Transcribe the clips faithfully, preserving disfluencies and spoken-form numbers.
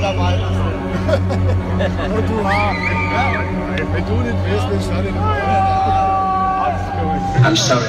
dabei ist. Und du hast. Wenn du nicht willst, dann schau dir das. I'm sorry.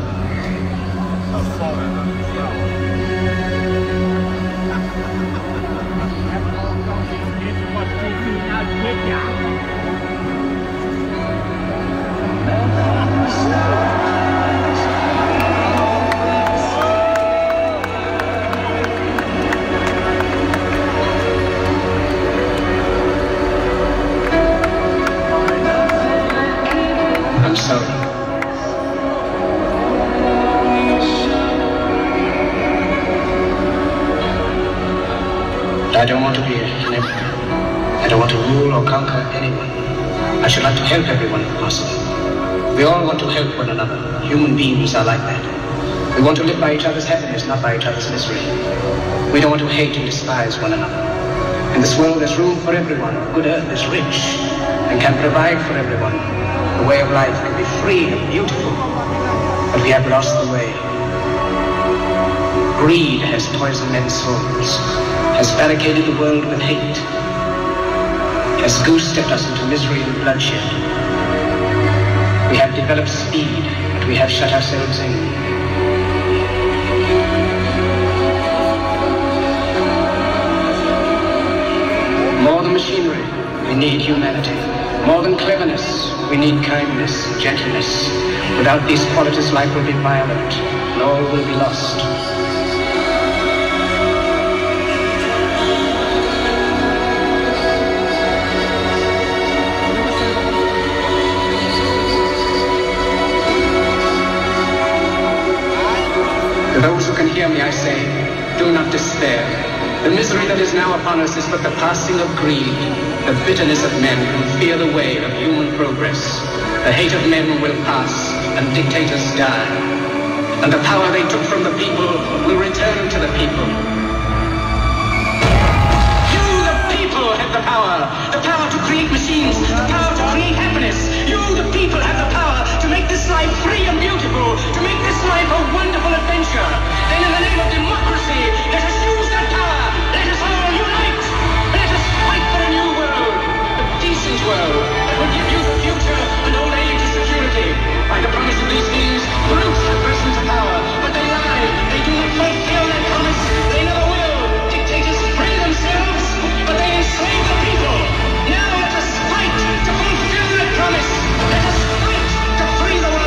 I'm sorry. I don't want to be an emperor. I don't want to rule or conquer anyone. I should like to help everyone if possible. We all want to help one another. Human beings are like that. We want to live by each other's happiness, not by each other's misery. We don't want to hate and despise one another. In this world there's room for everyone. Good earth is rich and can provide for everyone. The way of life can be free and beautiful, but we have lost the way. Greed has poisoned men's souls, has barricaded the world with hate, has goose-stepped us into misery and bloodshed. We have developed speed, but we have shut ourselves in. More than machinery, we need humanity. More than cleverness, we need kindness, gentleness. Without these qualities, life will be violent, and all will be lost. To those who can hear me, I say, do not despair. The misery that is now upon us is but the passing of greed, the bitterness of men who fear the way of human progress. The hate of men will pass, and dictators die. And the power they took from the people will return to the people. You, the people, have the power. The power to create machines, the power to create happiness. You, the people, have the power to make this life free and beautiful, to make this life a wonderful adventure. Then in the name of democracy, let us use that power. Let us all unite. Let us fight for a new world, a decent world that will give you the future and old age security. By the promise of these things, brutes have risen to power, but they lie. They do not fulfill their promise. They never will. Dictators free themselves, but they enslave the people. Now let us fight to fulfill that promise. Let us fight to free the world.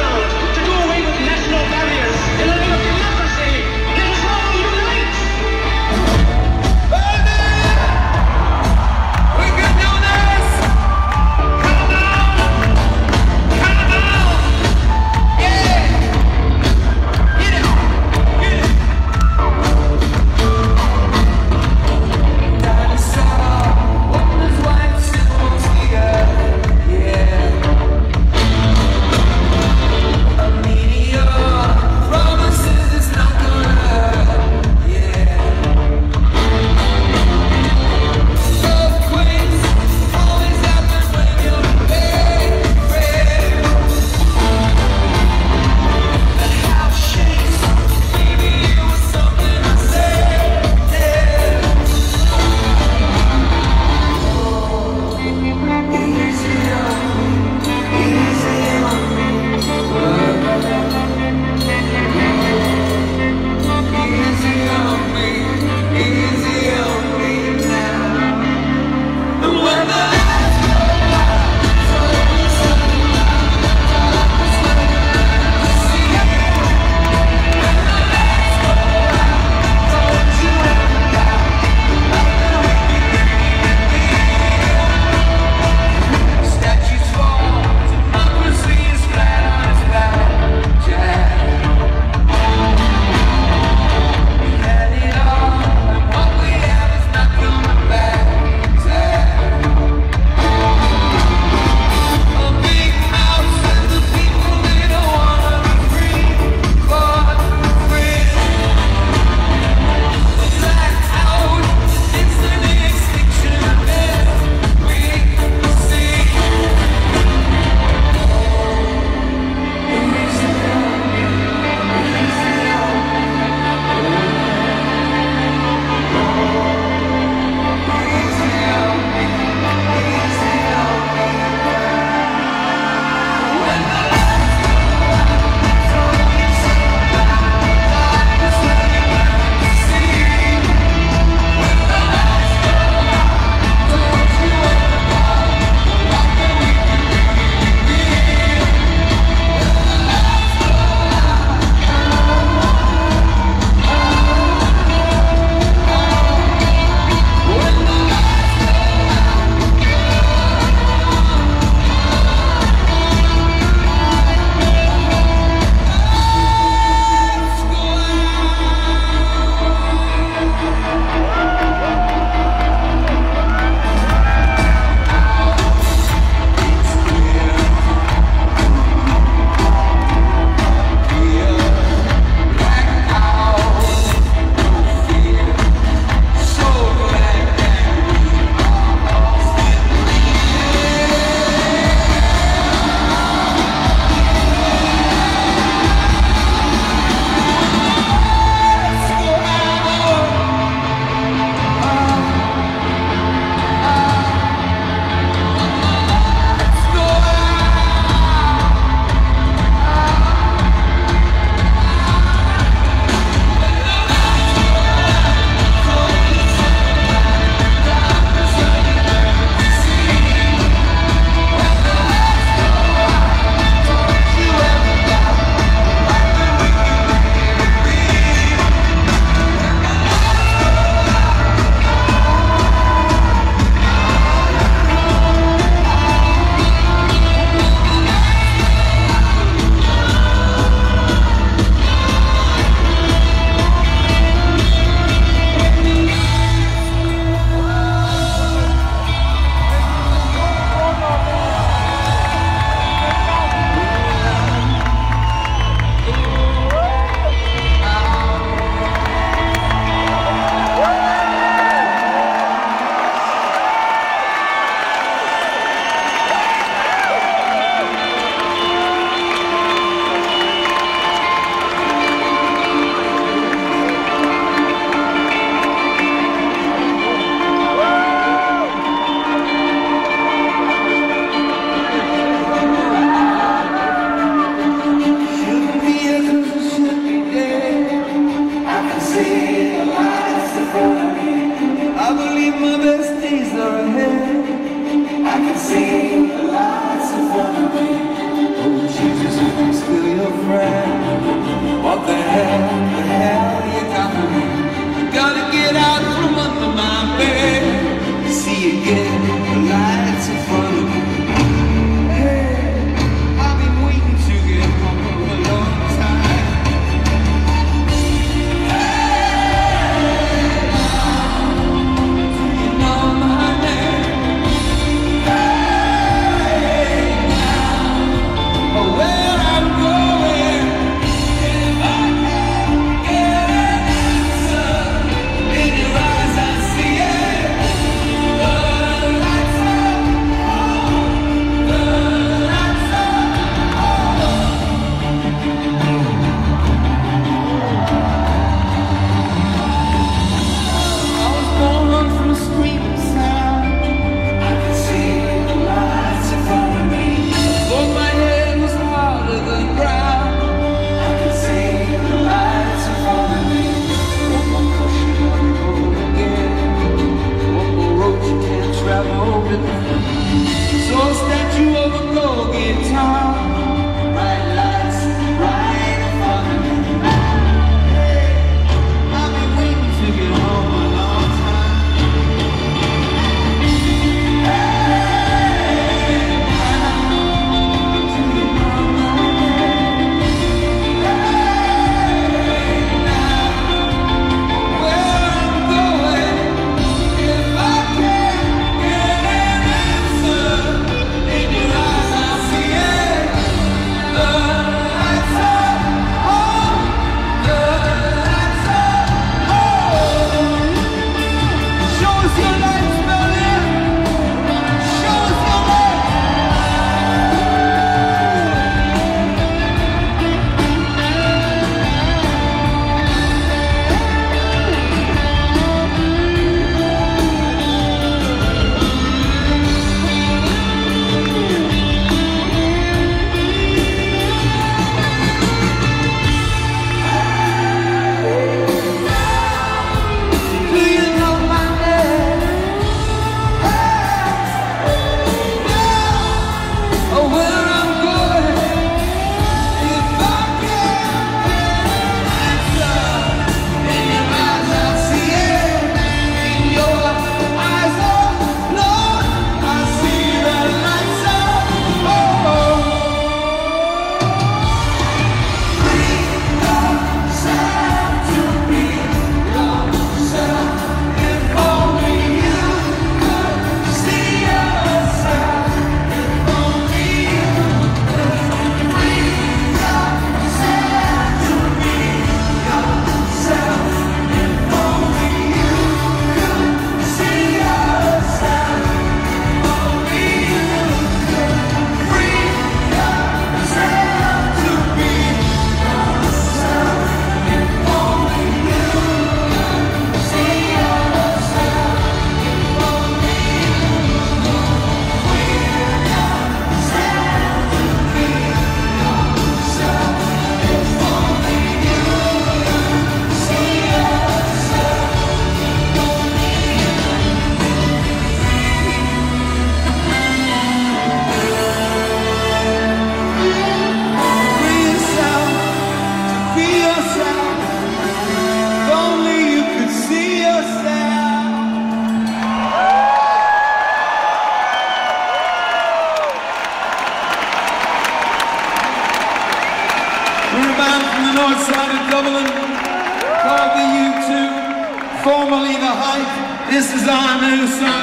We're a band from the north side of Dublin called the U two, formerly the Hype. This is our new song.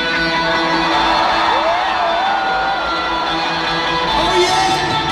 Oh yeah!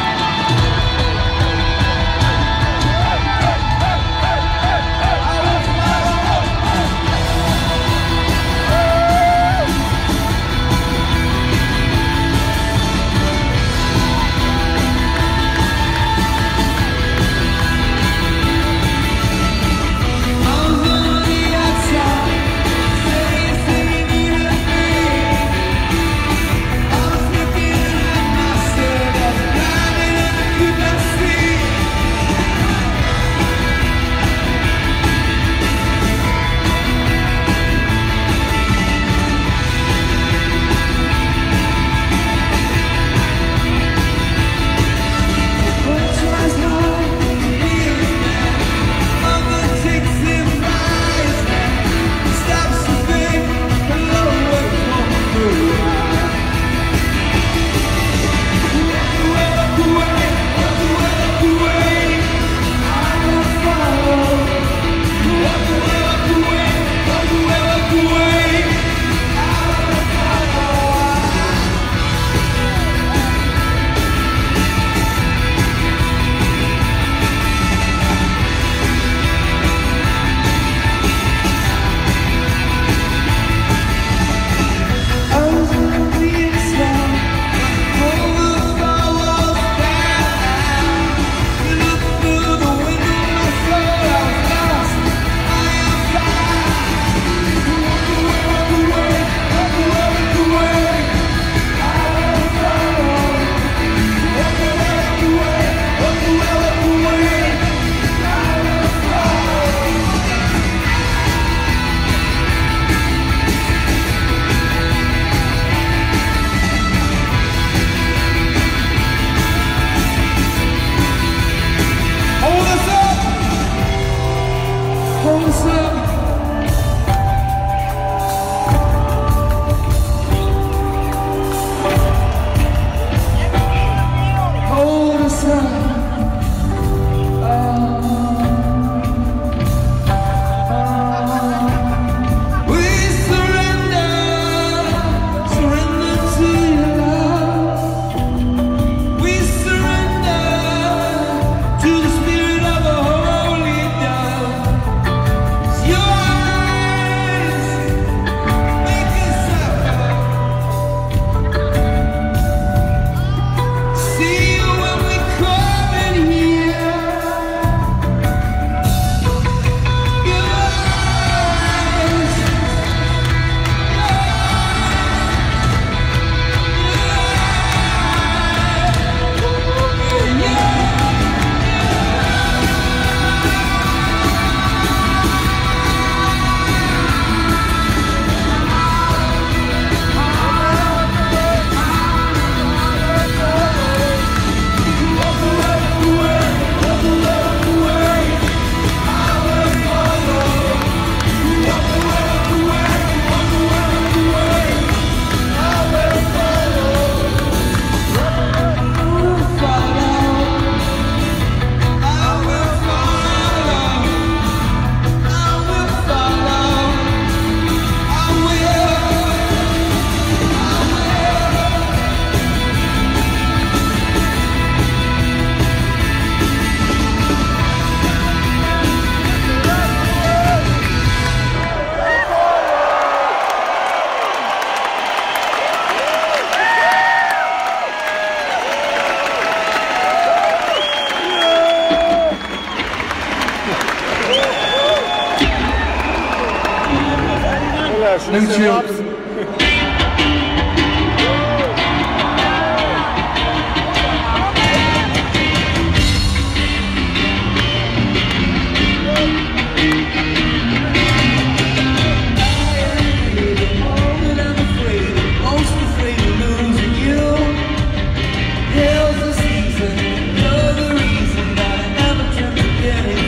No jokes.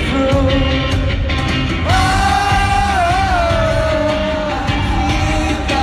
Oh,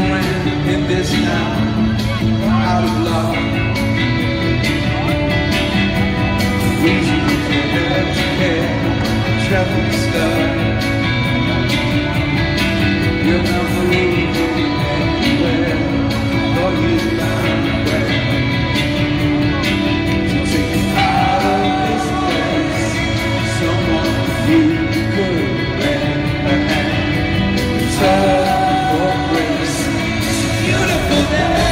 ran in this town out of love. Reasons for her to care, traveling star. You'll never move anywhere, though you find a way to take you out of this place. Someone you could lend a hand, turn for grace. It's a beautiful day.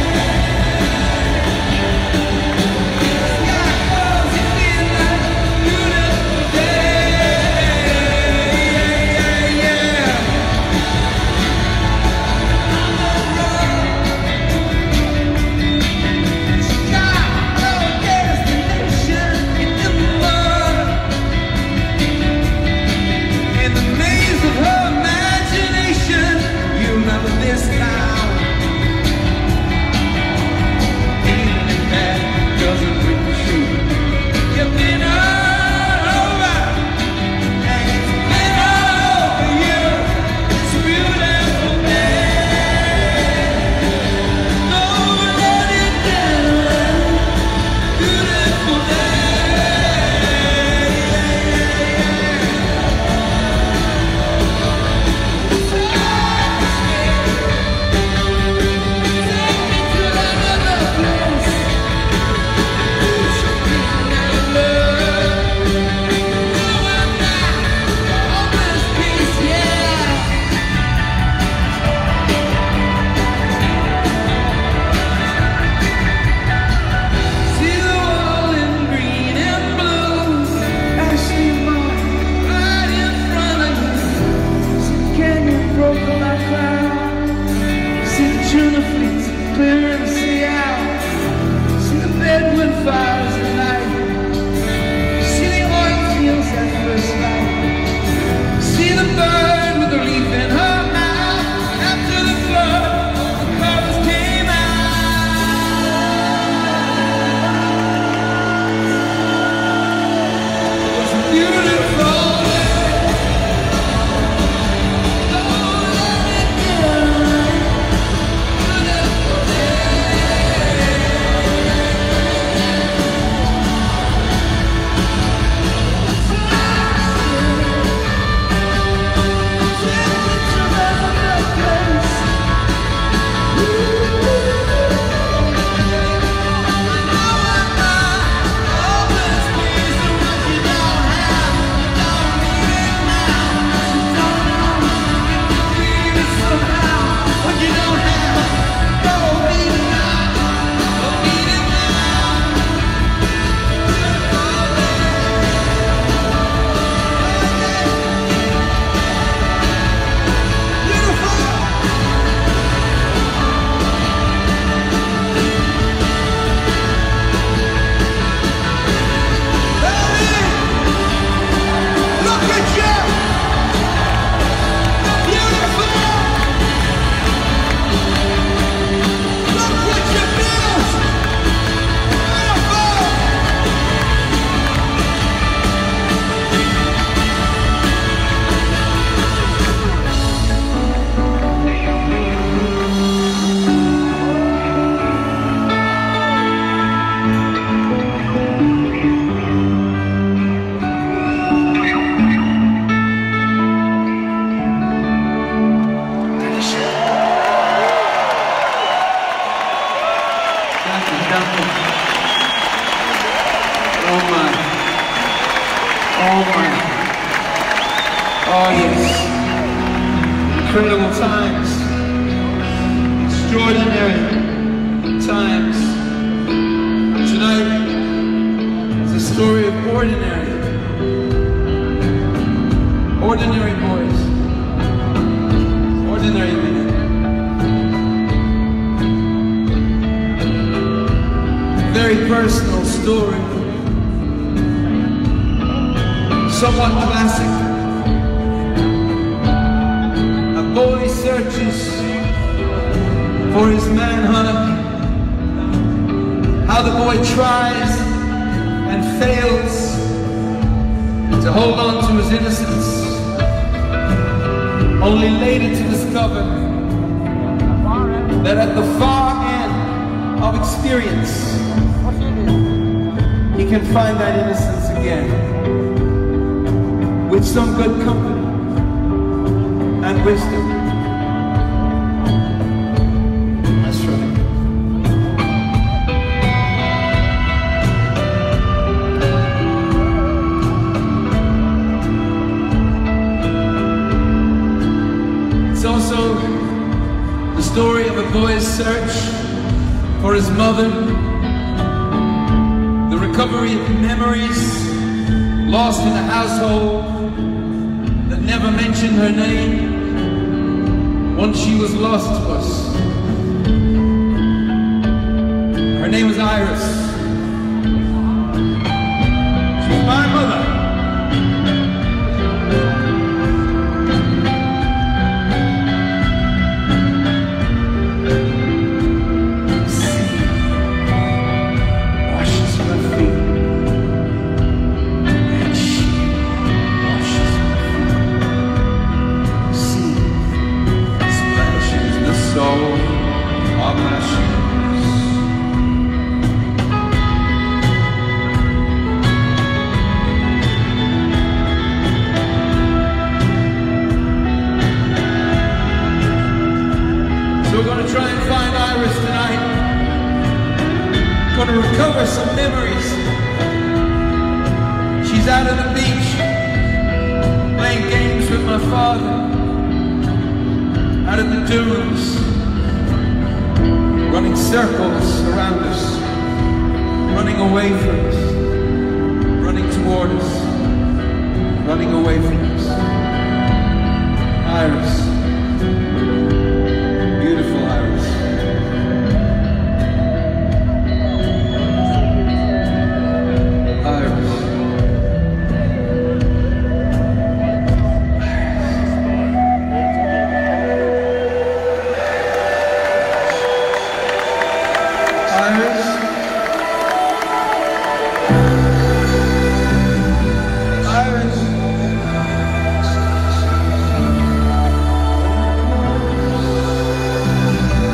Incredible times, extraordinary times. Tonight is a story of ordinary, ordinary boys, ordinary men. Very personal story, somewhat classic. A boy searches for his manhood. How the boy tries and fails to hold on to his innocence, only later to discover that at the far end of experience, he can find that innocence again with some good company and wisdom. That's right. It's also the story of a boy's search for his mother, the recovery of memories lost in a household that never mentioned her name once she was lost to us. Her name was Iris. She's my mother. Gonna recover some memories. She's out on the beach, playing games with my father, out in the dunes, running circles around us, running away from us, running toward us, running away from us. Iris, beautiful Iris. Iris.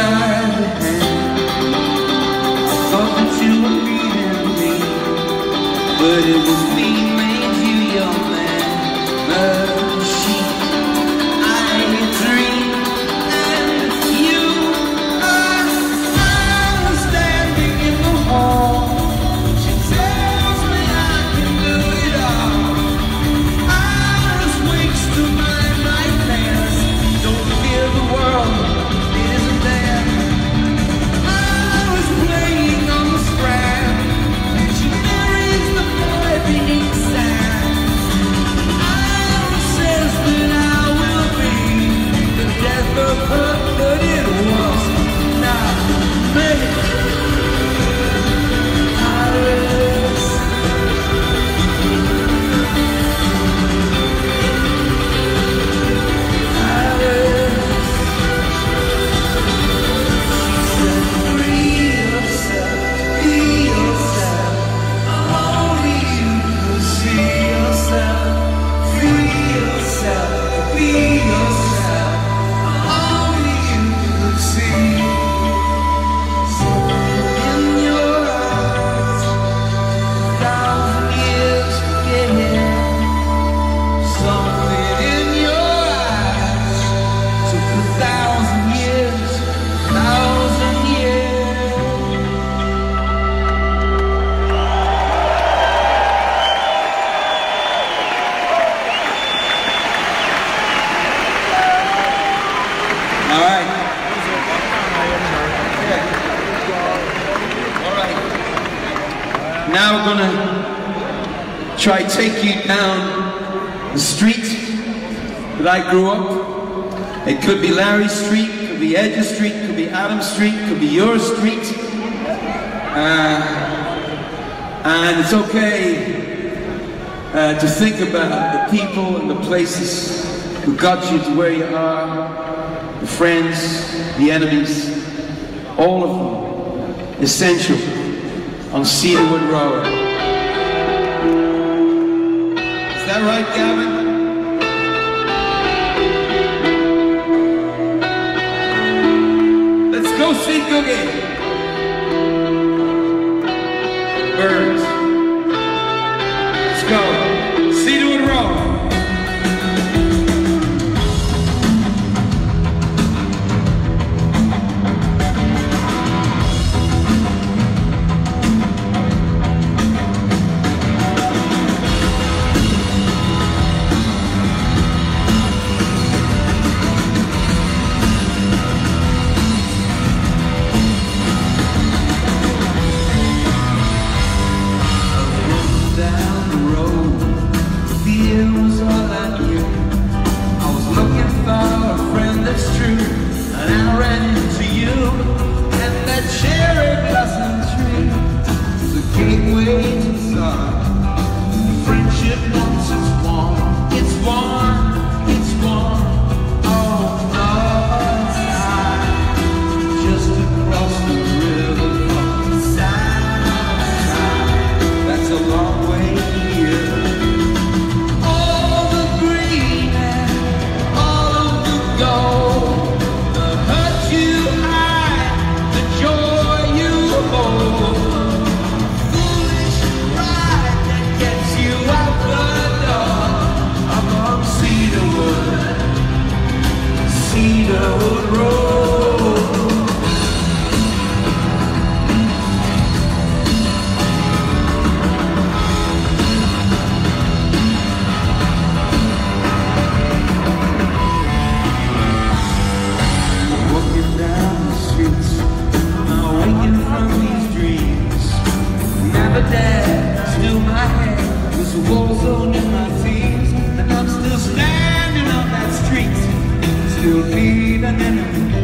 side of hand. I thought that you were leaving me, but it was me made you your man. Machine, I dream, and you are. I was standing in the hall. She tells me I can do it all. Hours waste of my nightmares. Don't fear the world isn't there. I was playing on the strand. She marries the boy beneath sand. I says that I will be the death of her, but it was not me. Iris, now we're gonna try take you down the street that I grew up. It could be Larry Street, could be Edger Street, could be Adam Street, could be your street. Uh, and it's okay uh, to think about the people and the places who got you to where you are, the friends, the enemies, all of them essential on Cedarwood Road. Is that right, Gavin? Let's go see Googie. Birds. Let's go. Cedarwood Road. Still bleeding in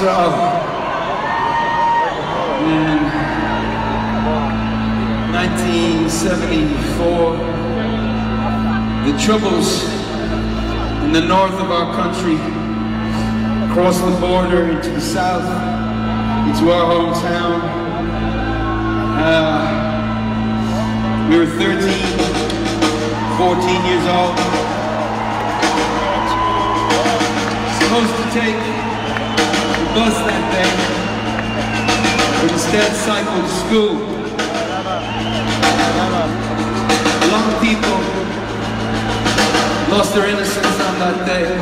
So, in nineteen seventy-four, the troubles in the north of our country crossed the border into the south, into our hometown. Uh, we were thirteen, fourteen years old. Supposed to take the bus that day, but instead cycled to school. A lot of people lost their innocence on that day.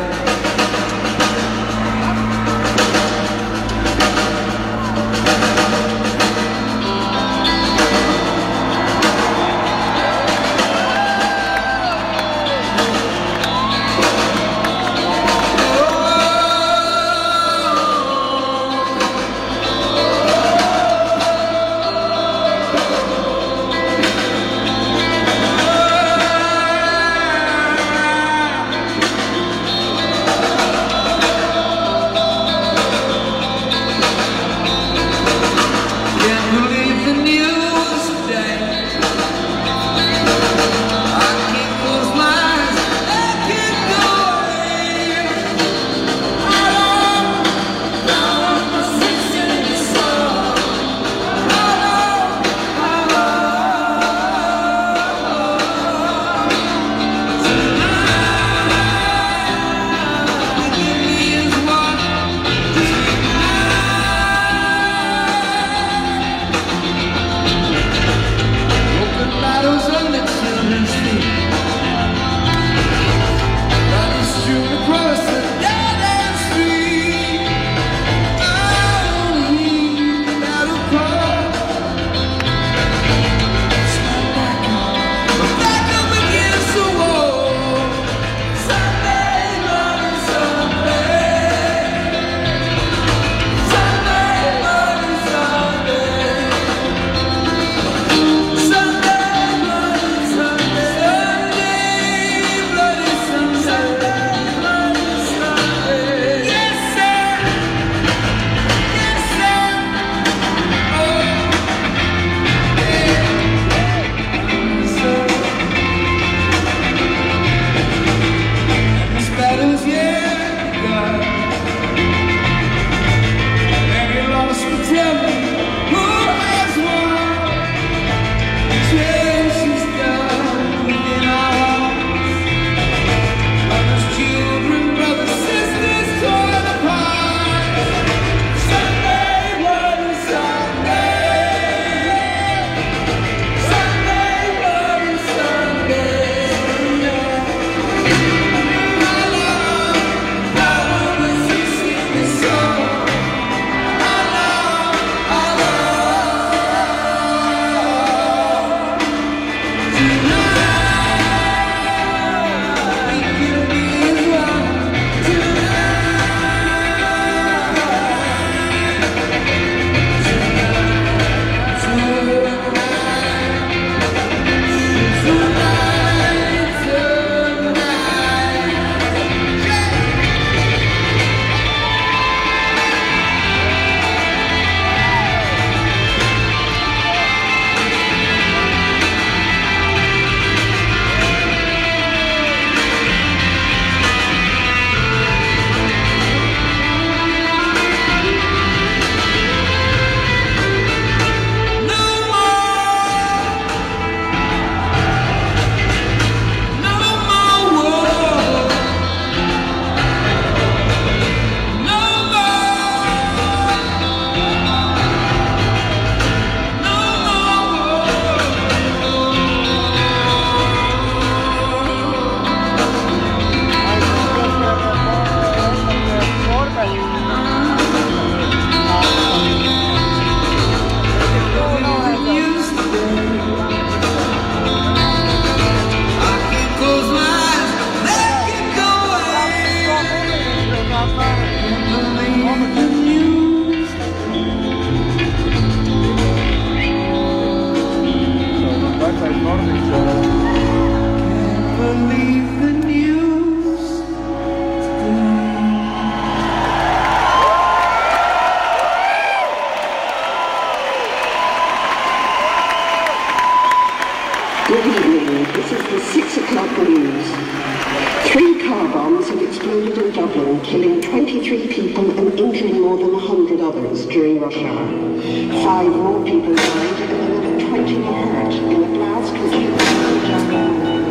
killing twenty-three people and injuring more than one hundred others during rush hour. Five more people died and another twenty were hurt in a blast which hit the German.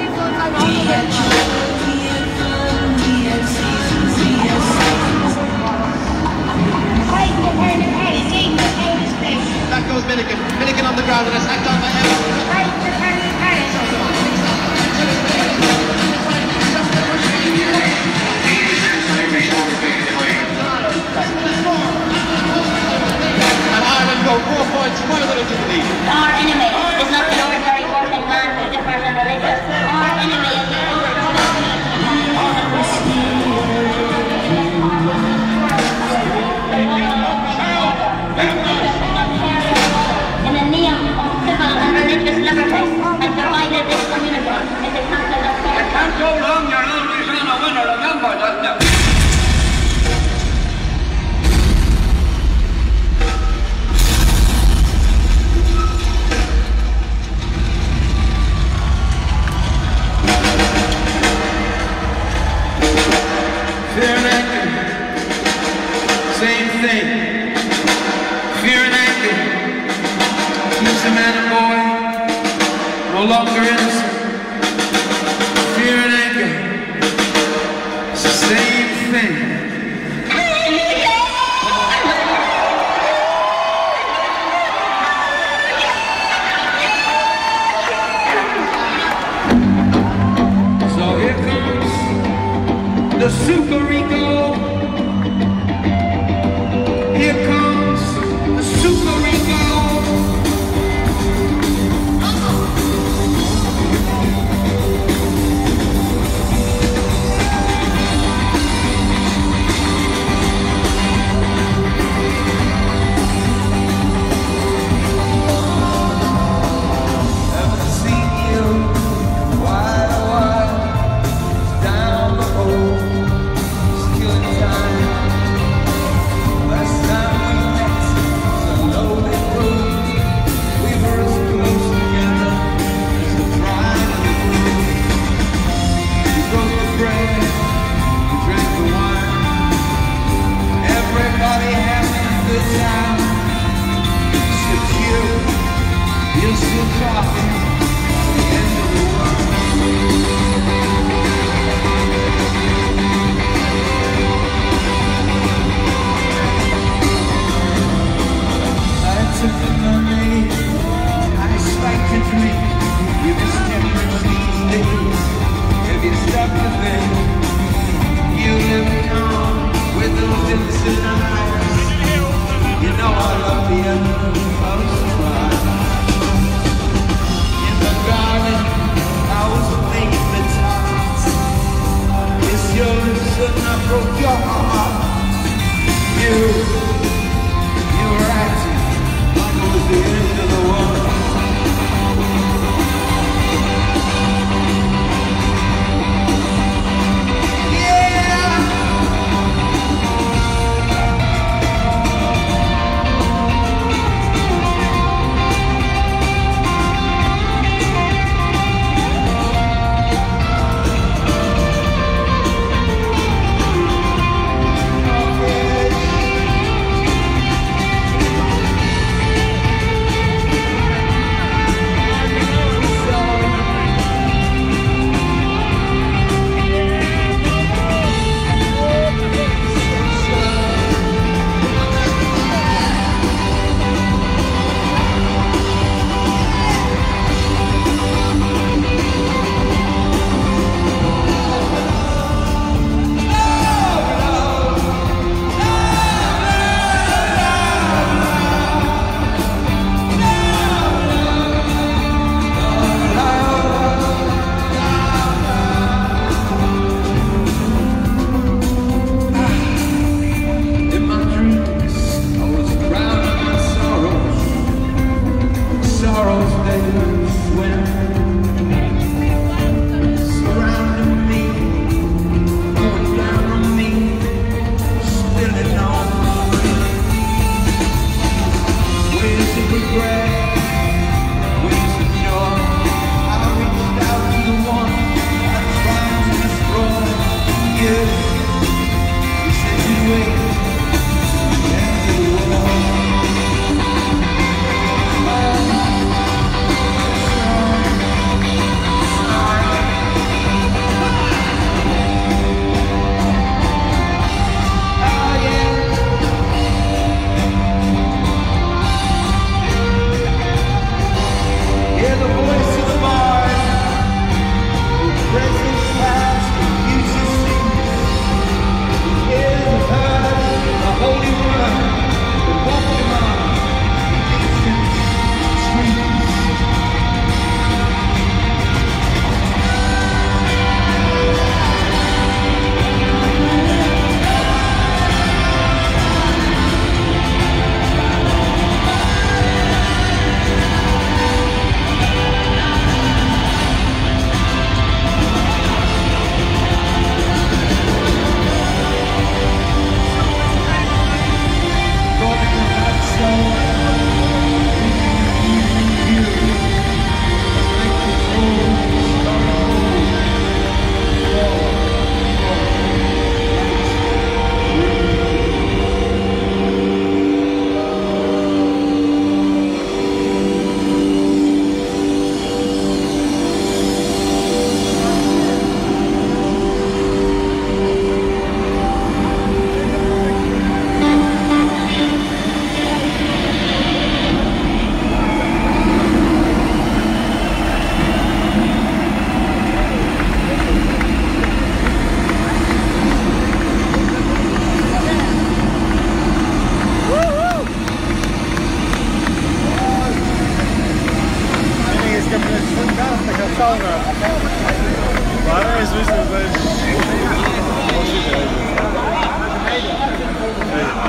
Back goes Milligan. Milligan on the ground and attacked on by Evans. And Ireland go four points further into the lead. Our enemy is not the ordinary working man who differs in religion. Our enemy is the in the name of civil and religious liberty and divided this community into council of You can't go wrong, you're always on a winner, remember that now. Fear and anger, same thing. Fear and anger keeps a man and boy no longer innocent. Fear and anger, it's the same thing. So here comes the Super Rico. Here comes the Super Rico.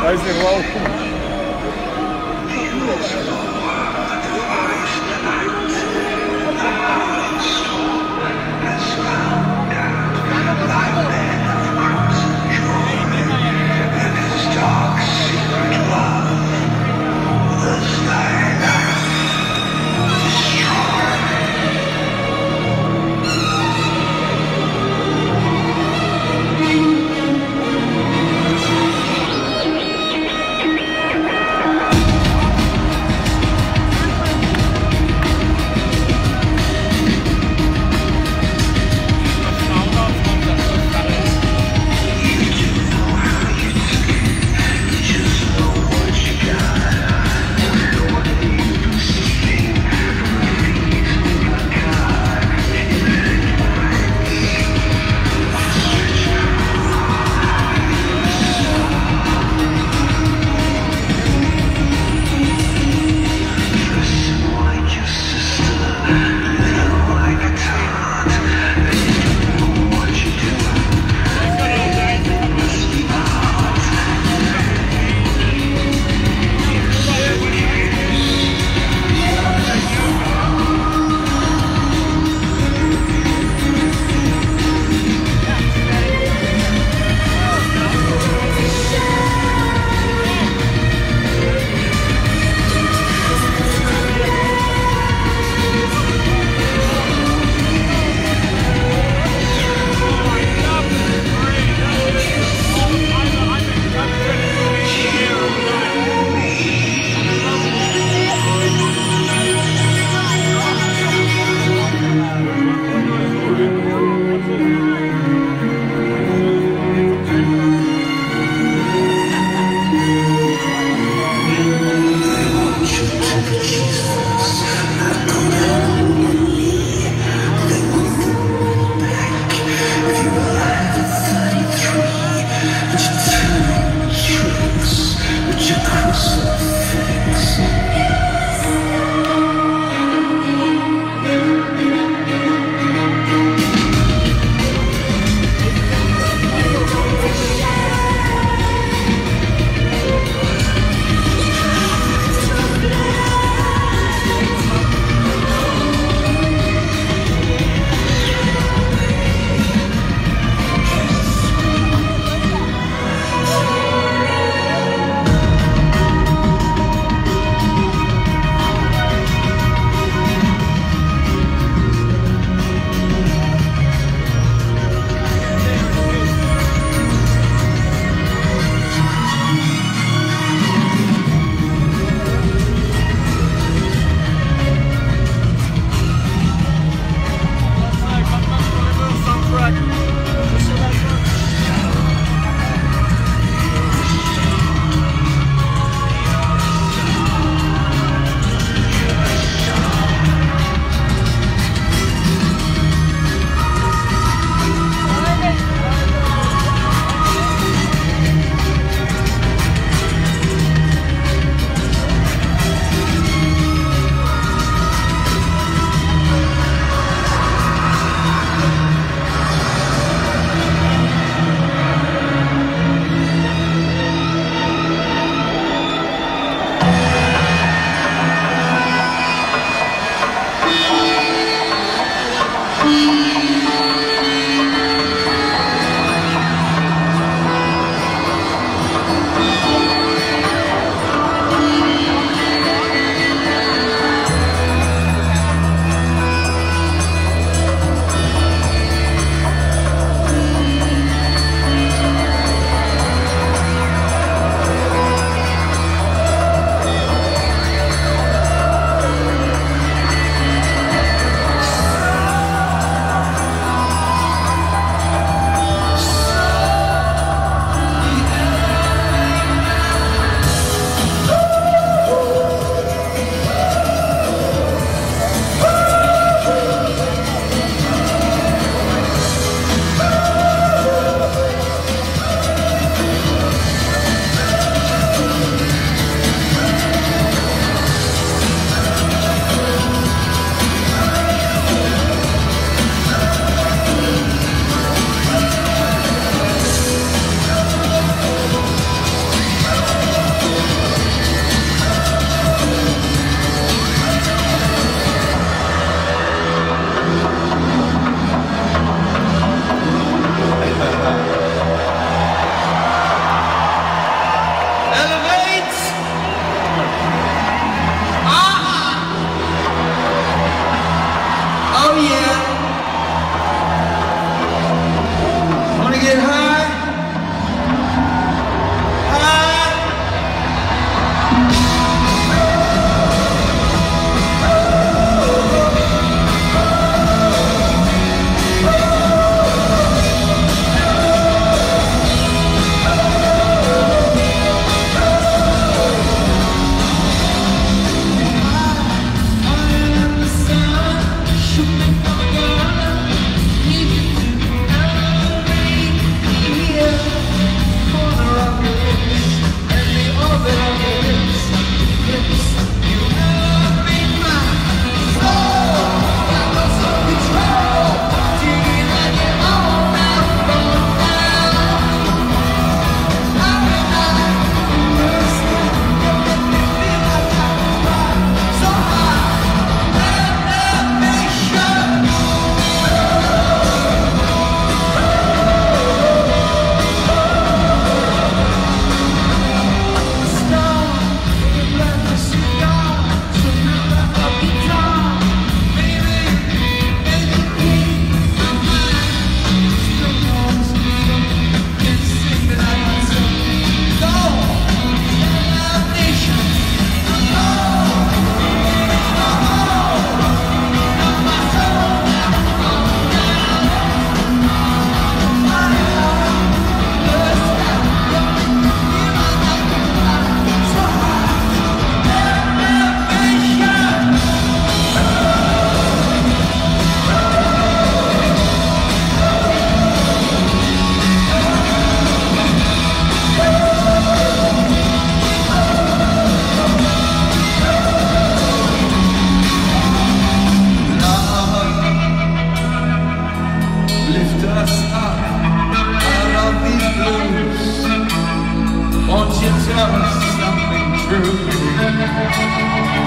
weiß nicht warum.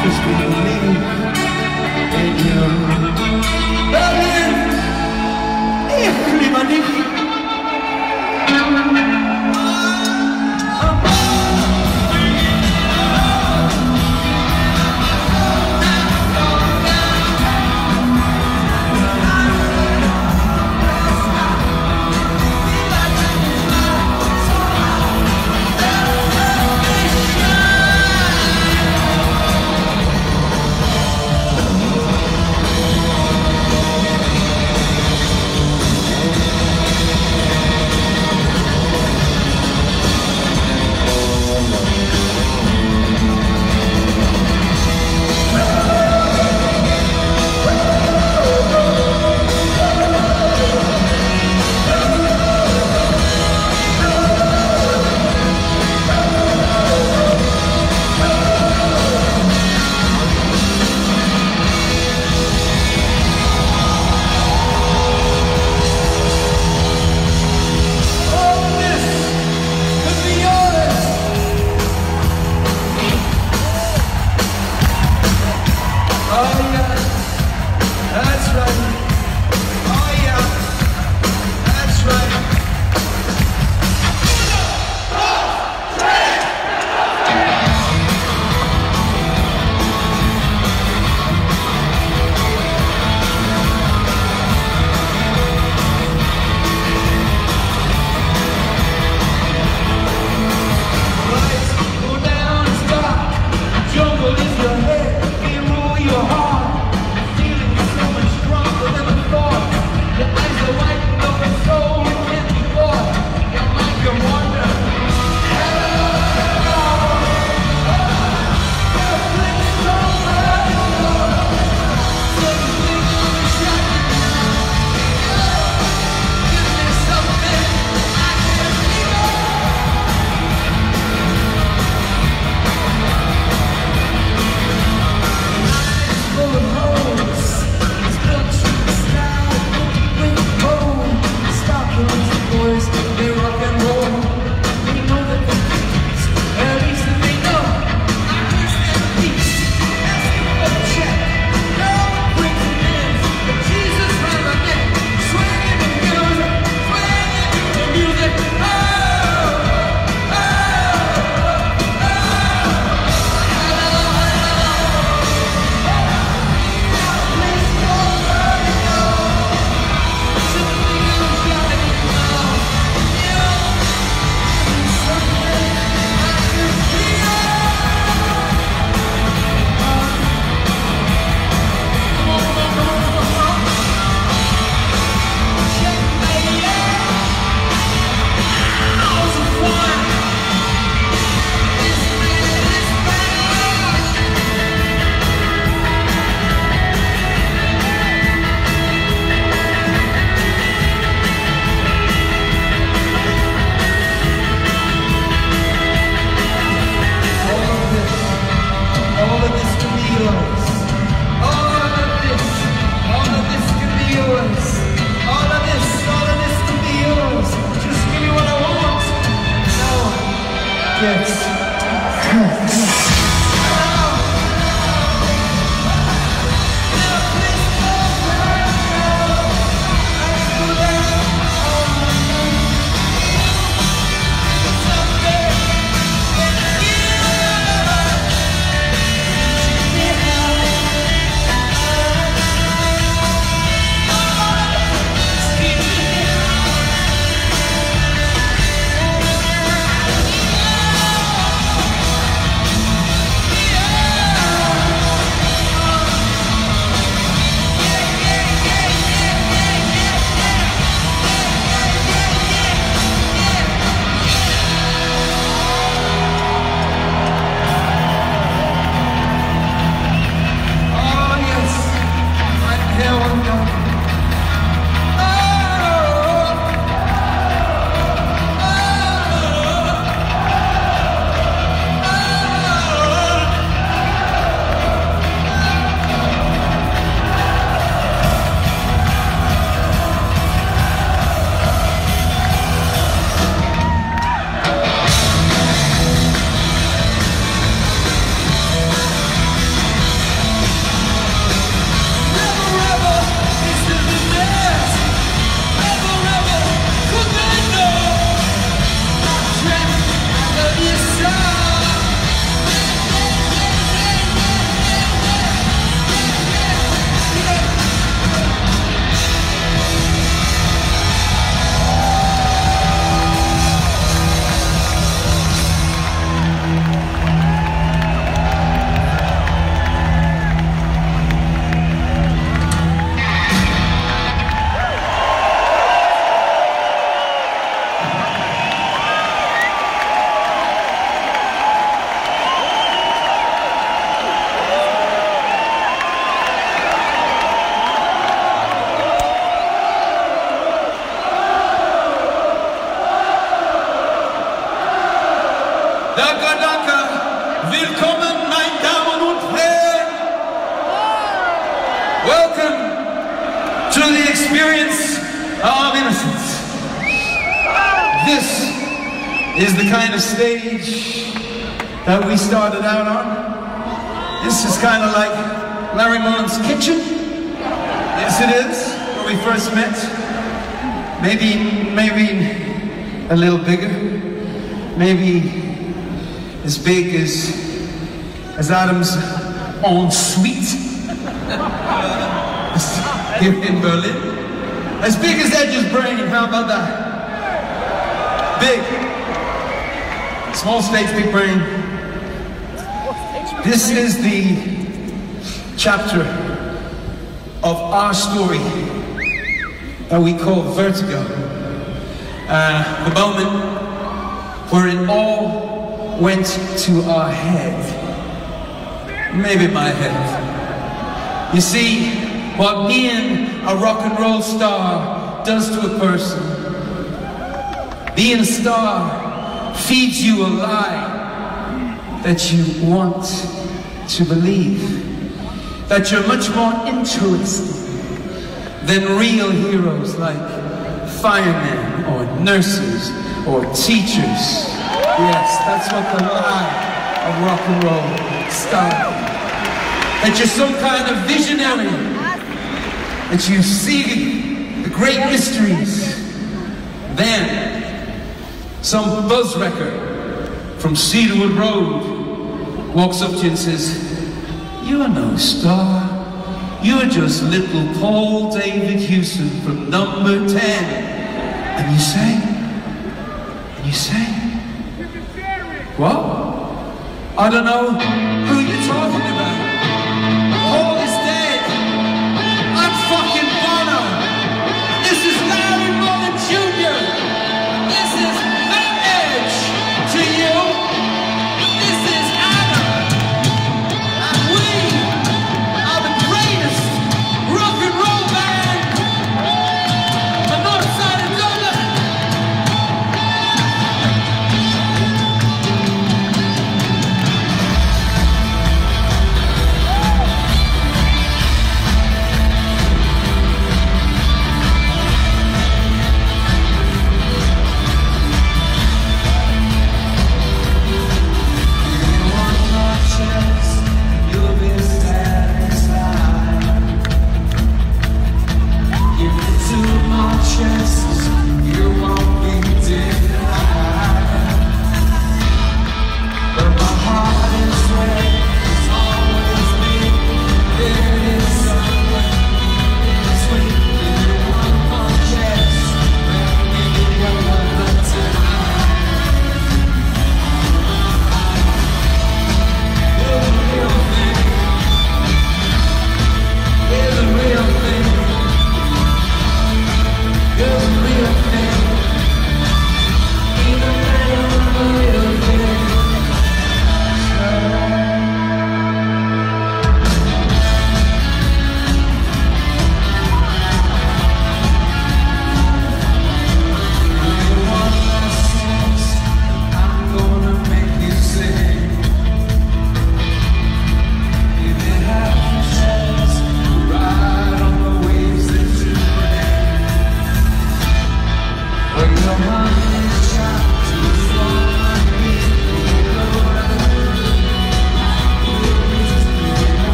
just believe in you. Berlin, ich liebe dich. Danke, danke. Willkommen, meine Damen und Herren. Welcome to the experience of innocence. This is the kind of stage that we started out on. This is kind of like Larry Mullen's kitchen. Yes, it is, where we first met. Maybe, maybe a little bigger. Maybe as big as, as Adam's ensuite here in Berlin. As big as Edge's brain, how about that? Big. Small stage, big brain. This is the chapter of our story that we call Vertigo. Uh, the moment where it all went to our head. Maybe my head. You see, what being a rock and roll star does to a person, being a star feeds you a lie that you want to believe, that you're much more interesting than real heroes like firemen or nurses or teachers. Yes, that's what the lie of rock and roll star. That you're some kind of visionary, that you see the great mysteries. Then, some buzz wrecker from Cedarwood Road walks up to you and says, "You are no star. You are just little Paul David Hewson from number ten." And you say, and you say, "What? I don't know who you're talking about. Paul is dead. I'm fucking Bono. This is Larry Mullen Junior This is The Edge to you. This is Adam. And we are the greatest rock and roll band on the north side of Dublin."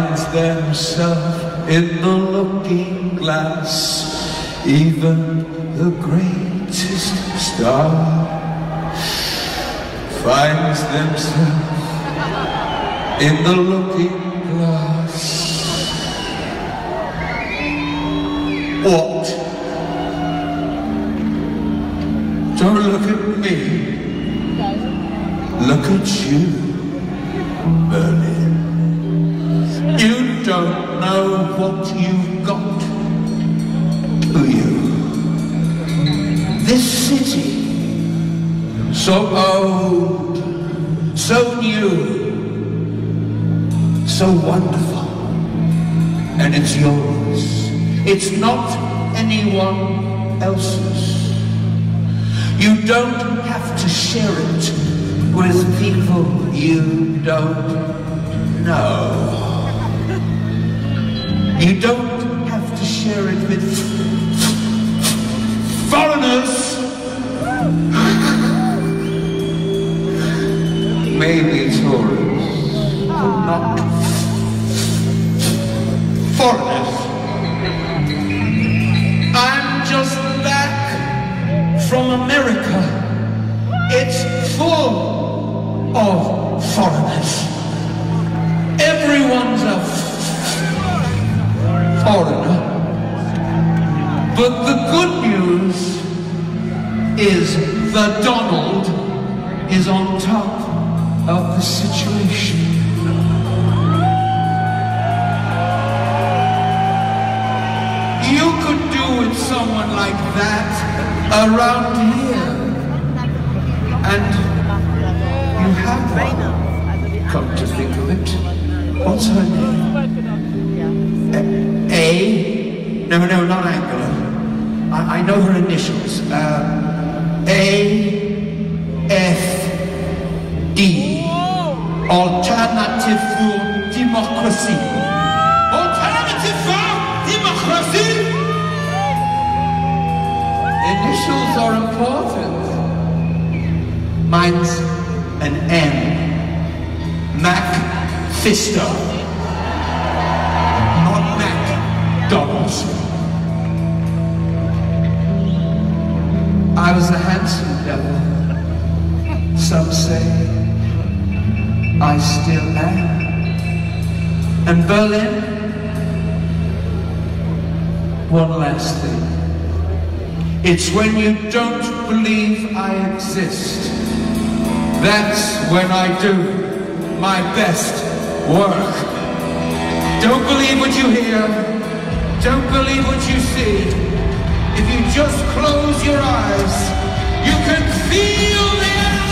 finds themselves in the looking glass. Even the greatest star finds themselves in the looking glass. What? Don't look at me. Look at you, Berlin. You don't know what you've got, do you? This city, so old, so new, so wonderful, and it's yours. It's not anyone else's. You don't have to share it with people you don't know. You don't have to share it with foreigners. Maybe tourists, but not foreigners. I'm just back from America. It's full of foreigners. Everyone's a foreigner. But the good news is that Donald is on top of the situation. You could do with someone like that around here. And you have one, come to think of it. What's her name? A? A? No, no, not Angela. I, I know her initials. Uh, A F D. Alternative for Democracy. Alternative for Democracy! Initials are important. Mine's an M. Mac Fisto. Not Mac Donald's. I was a handsome devil. Some say I still am. And Berlin, one last thing. It's when you don't believe I exist. That's when I do my best work. Don't believe what you hear. Don't believe what you see. If you just close your eyes, you can feel the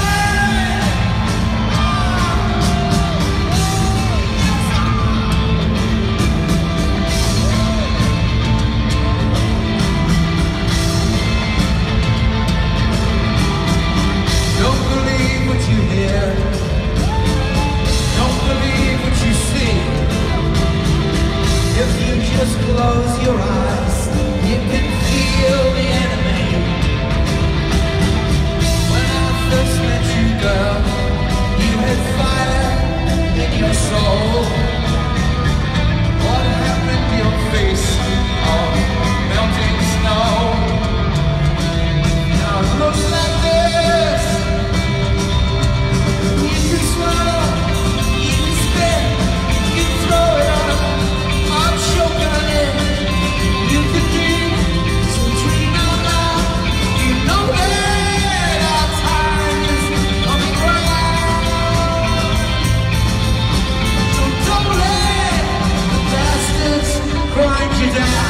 just close your eyes, you can feel the enemy. When I first met you, girl, you had fire in your soul. What happened to your face? Oh, melting snow. Now it looks like this. You can swallow, you can spit, you can throw it up. You could dream, so dream out loud. You know that our time is coming round. So don't let the bastards grind you down.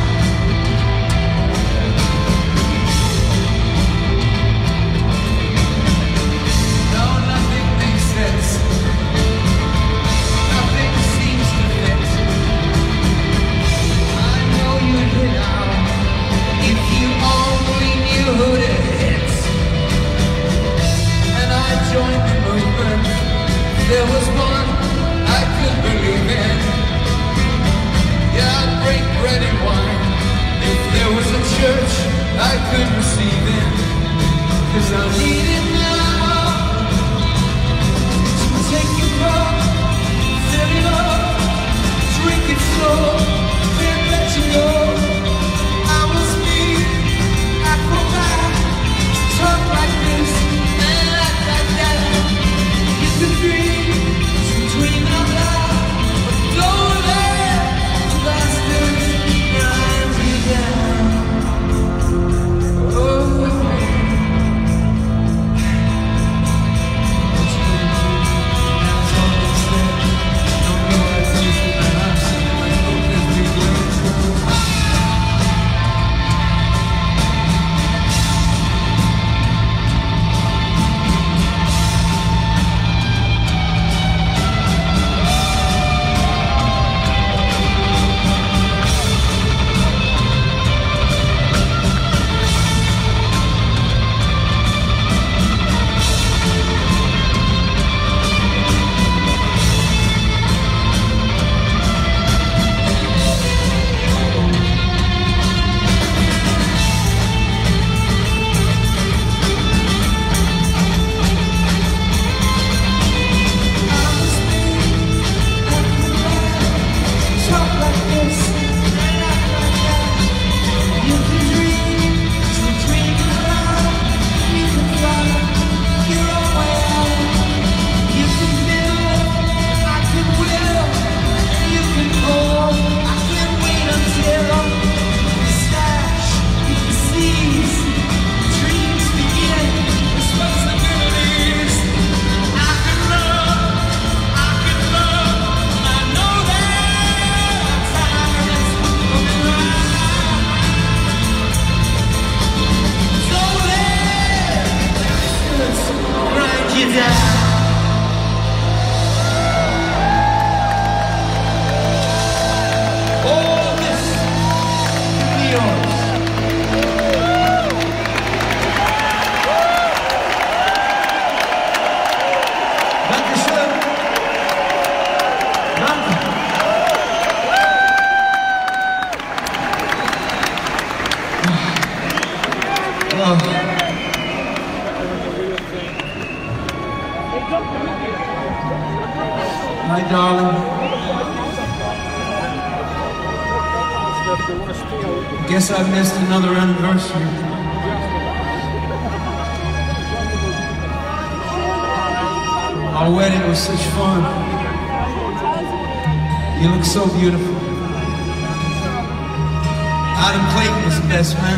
No, nothing makes sense. Nothing seems to fit. If you only knew who to hit. And I joined the movement. There was one I could believe in. Yeah, I'd break bread and wine if there was a church I could receive in. Cause I need it now to take you up, fill it up, darling. Guess I missed another anniversary. Our wedding was such fun. You look so beautiful. Adam Clayton was the best man.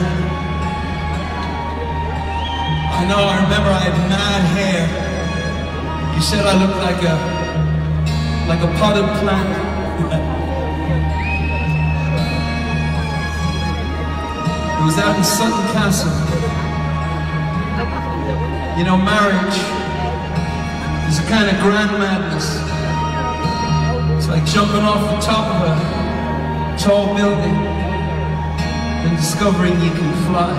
I know, I remember I had mad hair. You said I looked like a, like a potted plant. It was out in Sutton Castle. You know, marriage is a kind of grand madness. It's like jumping off the top of a tall building and discovering you can fly.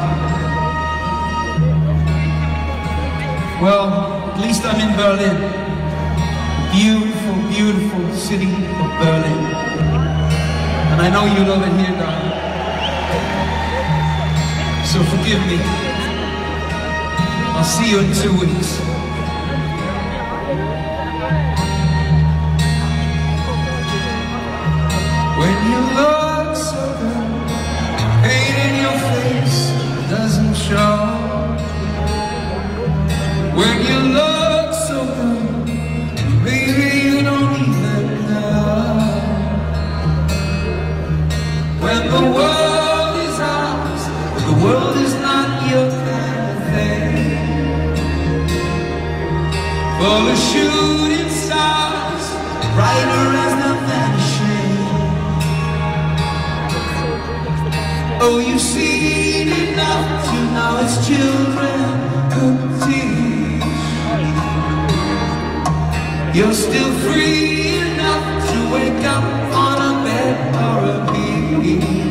Well, at least I'm in Berlin. Beautiful, beautiful city of Berlin. And I know you love it here, darling. So forgive me. I'll see you in two weeks. When you look so good, pain in your face doesn't show. When you look so good, maybe you don't even know. When the world is ours, the world is not your kind of thing. Full of shooting stars, brighter as the vanishing. Oh, you've seen enough to know it's children could teach. You're still free enough to wake up on a bed or a beach.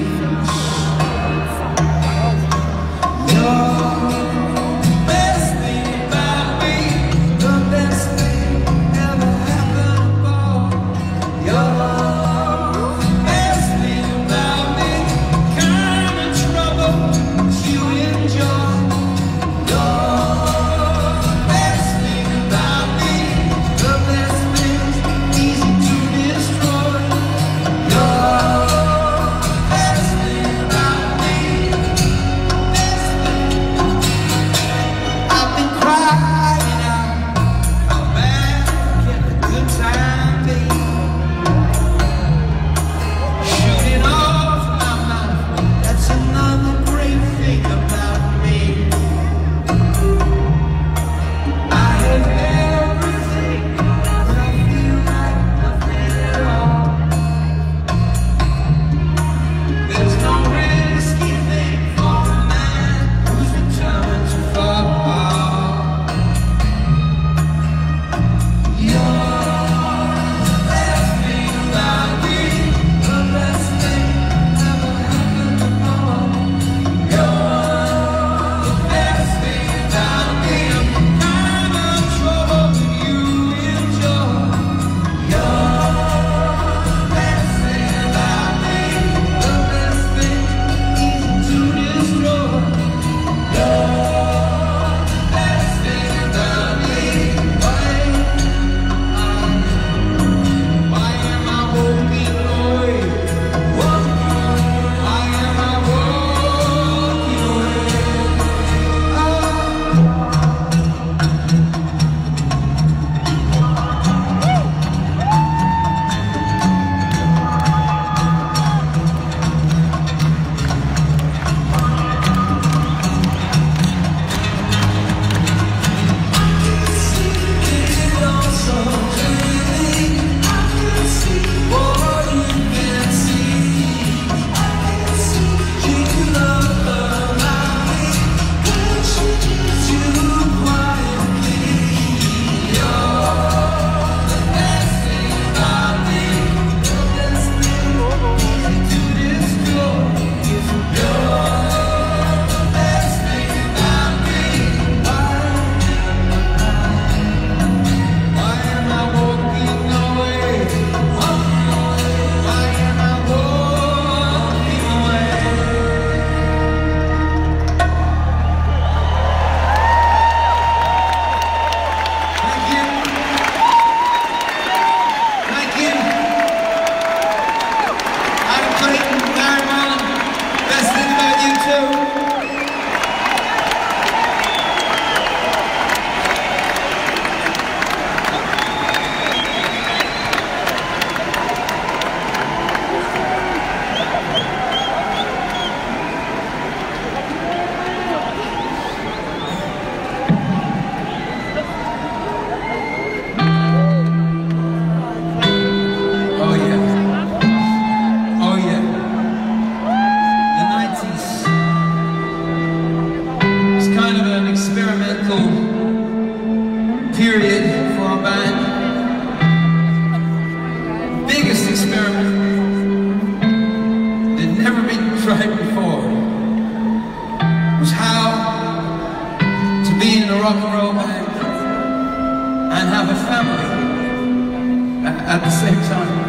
never been tried before was how to be in a rock and roll band and have a family at the same time.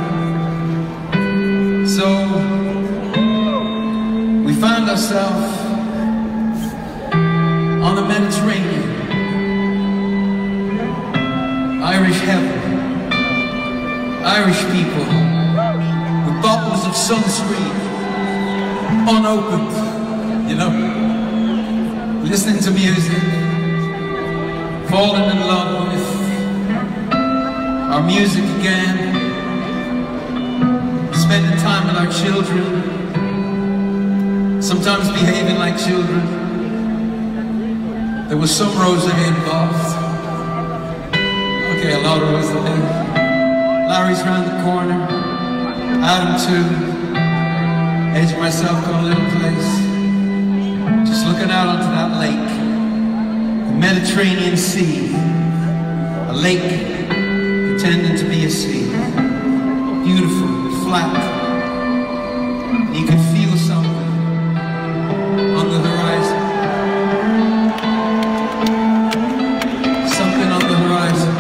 So we found ourselves on the Mediterranean, Irish heaven, Irish people with bottles of sunscreen unopened, you know, listening to music, falling in love with our music again, spending time with our children, sometimes behaving like children. There was some rosé involved. Okay, a lot of rosé. Larry's round the corner, Adam too, Edge and myself got a little place, just looking out onto that lake, the Mediterranean Sea, a lake pretending to be a sea, beautiful, flat. You could feel something on the horizon, something on the horizon.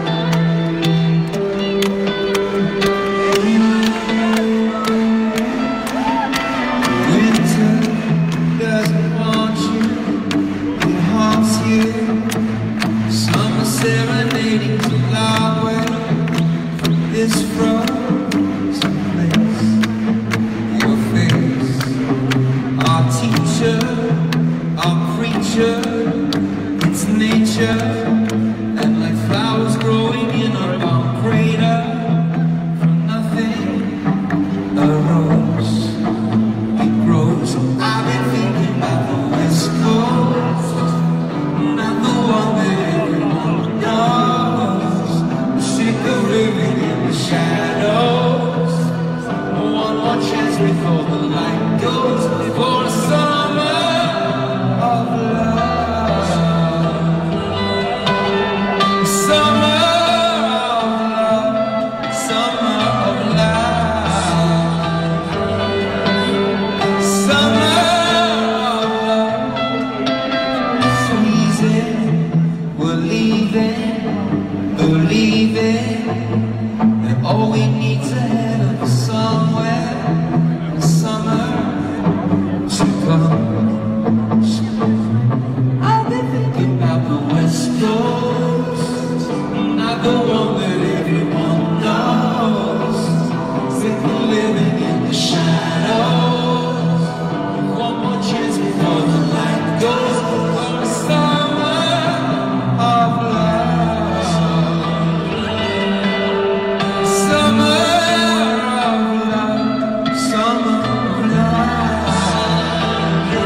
Winter doesn't want you, it haunts you. Summer serenading to loud way. This frozen place, your face, our teacher, our preacher, it's nature, and like flowers growing in a bomb crater, from nothing arose, it grows. I've been thinking about the West Coast, not the one that everyone knows. I'm sick of living in the shadows. One more chance before the light goes, for a summer of love. Summer of love, summer of love. Summer of love. Freezing, we're leaving, believing that all we need's ahead of us somewhere, the summer to come. I've been thinking about the West Coast, not the one that everyone knows. Sick of living in the shadows. One more chance before the light goes, for a summer of love. Summer of love, summer of love.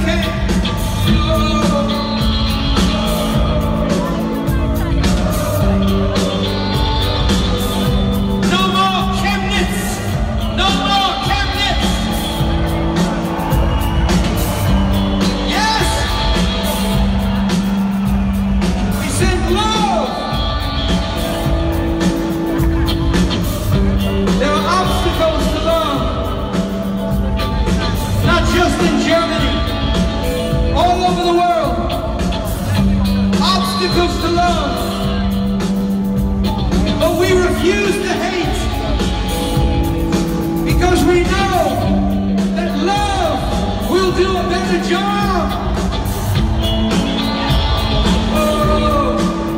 To love, but we refuse to hate because we know that love will do a better job. Oh.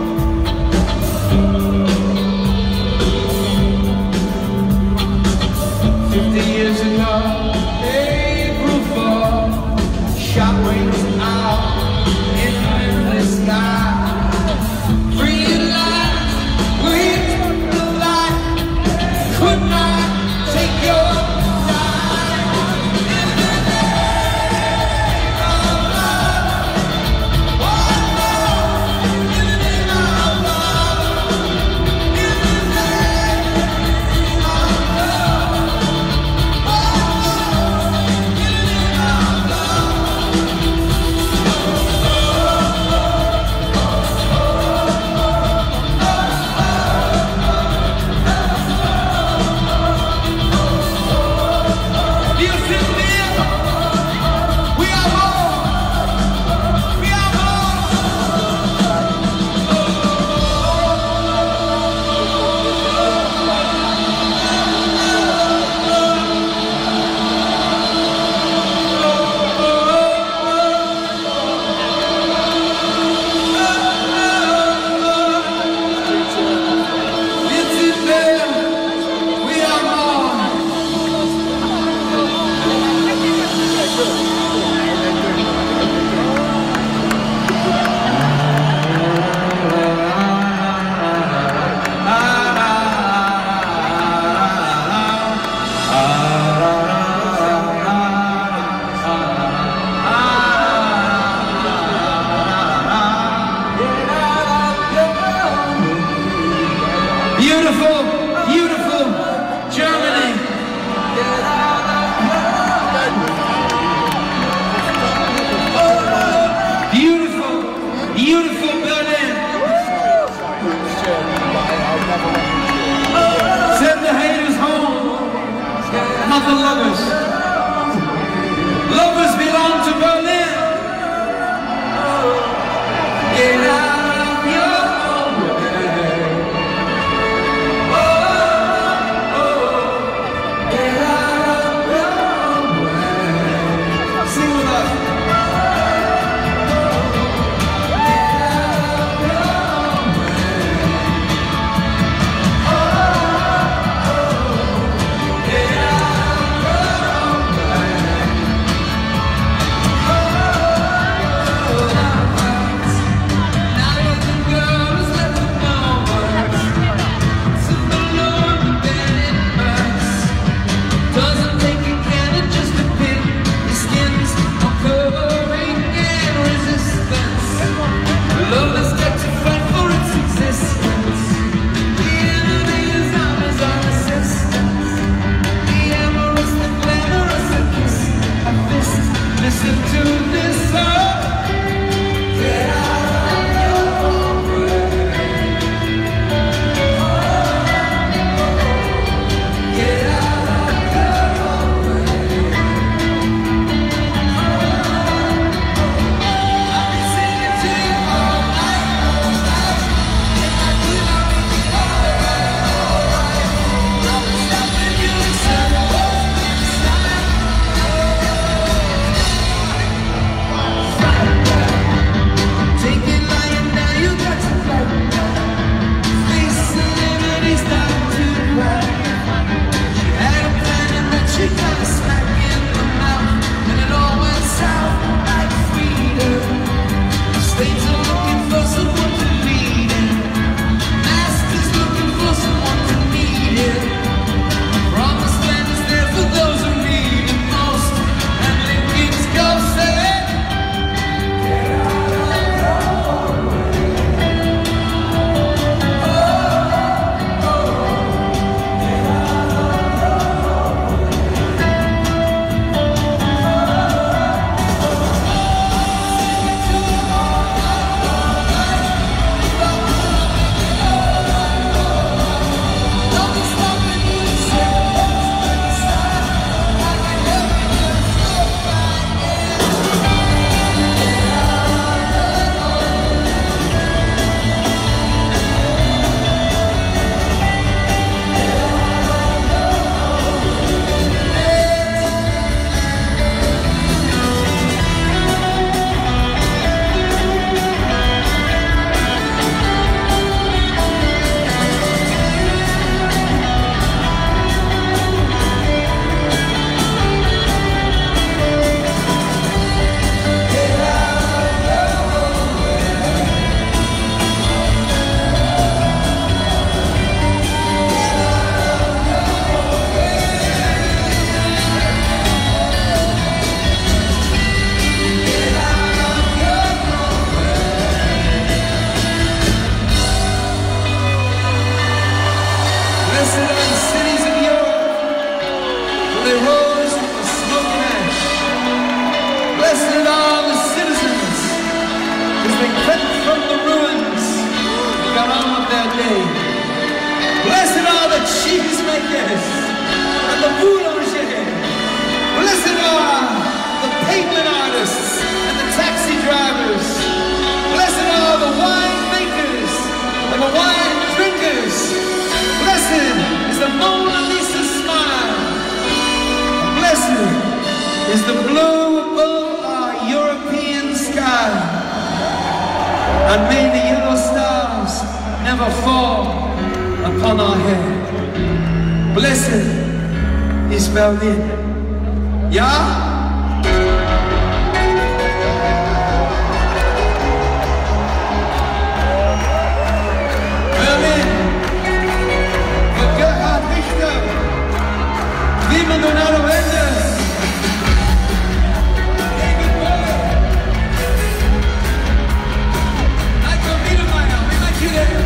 Fifty years ago, April fourth, shockwaves out in the sky. Beautiful, beautiful Germany. Beautiful, beautiful Berlin. Send the haters home, not the lovers. Lovers belong to Berlin. Get out of your own way. their day. Blessed are the cheesemakers and the boulanger. Blessed are the pavement artists and the taxi drivers. Blessed are the wine makers and the wine drinkers. Blessed is the Mona Lisa smile. Blessed is the blue above our European sky. And may the yellow stars never fall upon our head. Blessed is Berlin. Ja? Berlin. Für Gerhard Richter. Viva Leonardo Mendes. David Bowie. Michael Biedermeier. We might you there.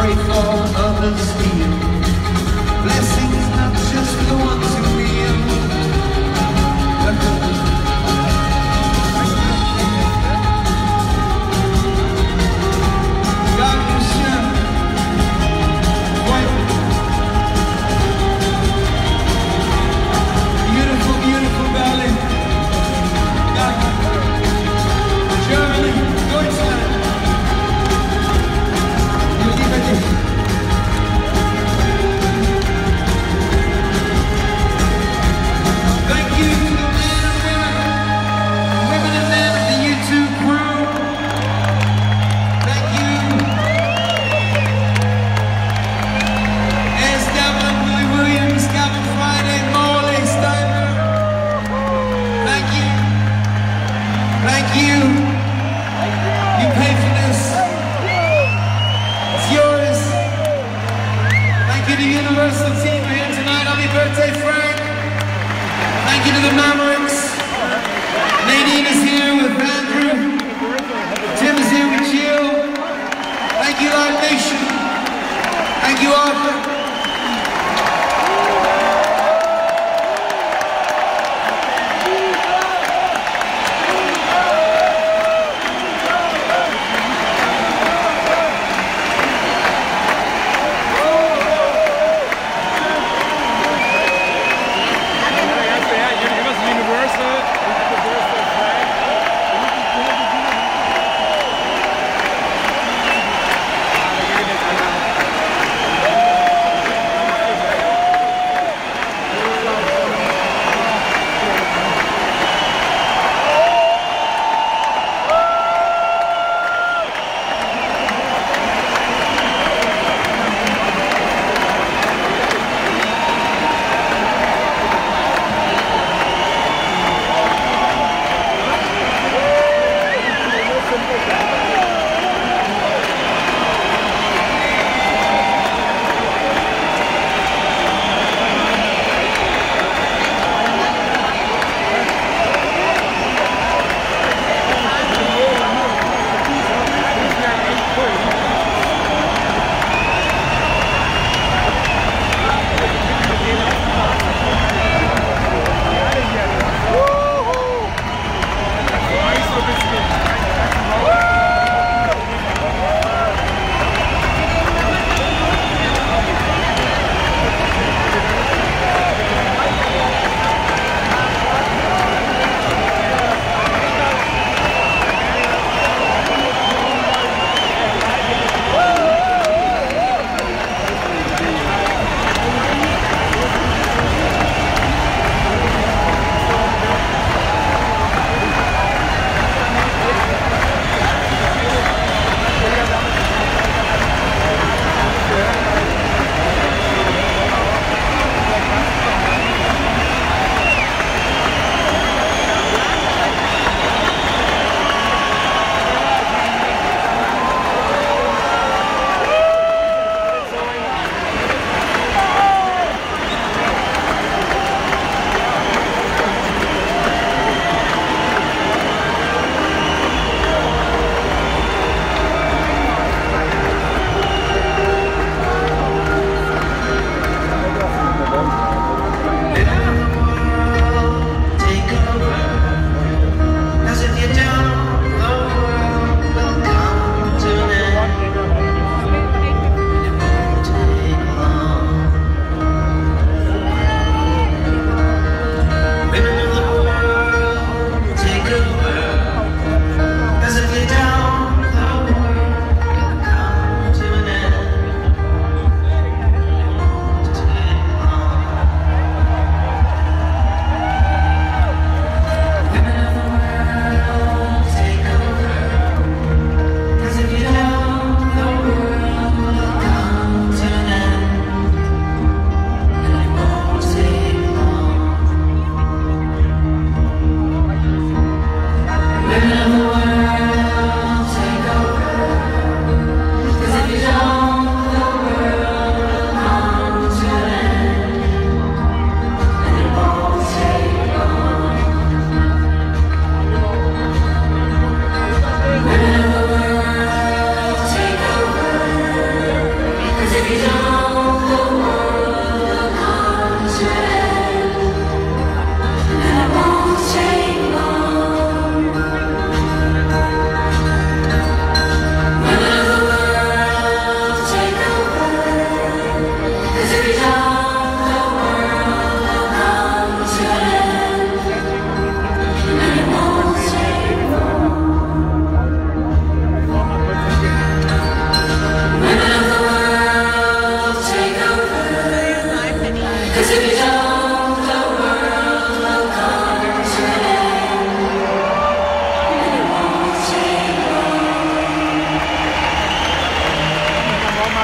pray for others here. Blessings not just the ones who kneel. God can share. Beautiful, beautiful valley. God. Germany, Deutschland. Thank you to the men and women, women and men of the YouTube crew. Thank you. S. Devlin, Willie Williams, Gavin Friday, Morley, Steiner. Thank you. Thank you. You pay for this. It's yours. Thank you to Universal team for here tonight. Happy birthday, Frank. Thank you to the Mavericks. Nadine is here with Andrew. Tim is here with Jill. Thank you, Live Nation. Thank you, Arthur.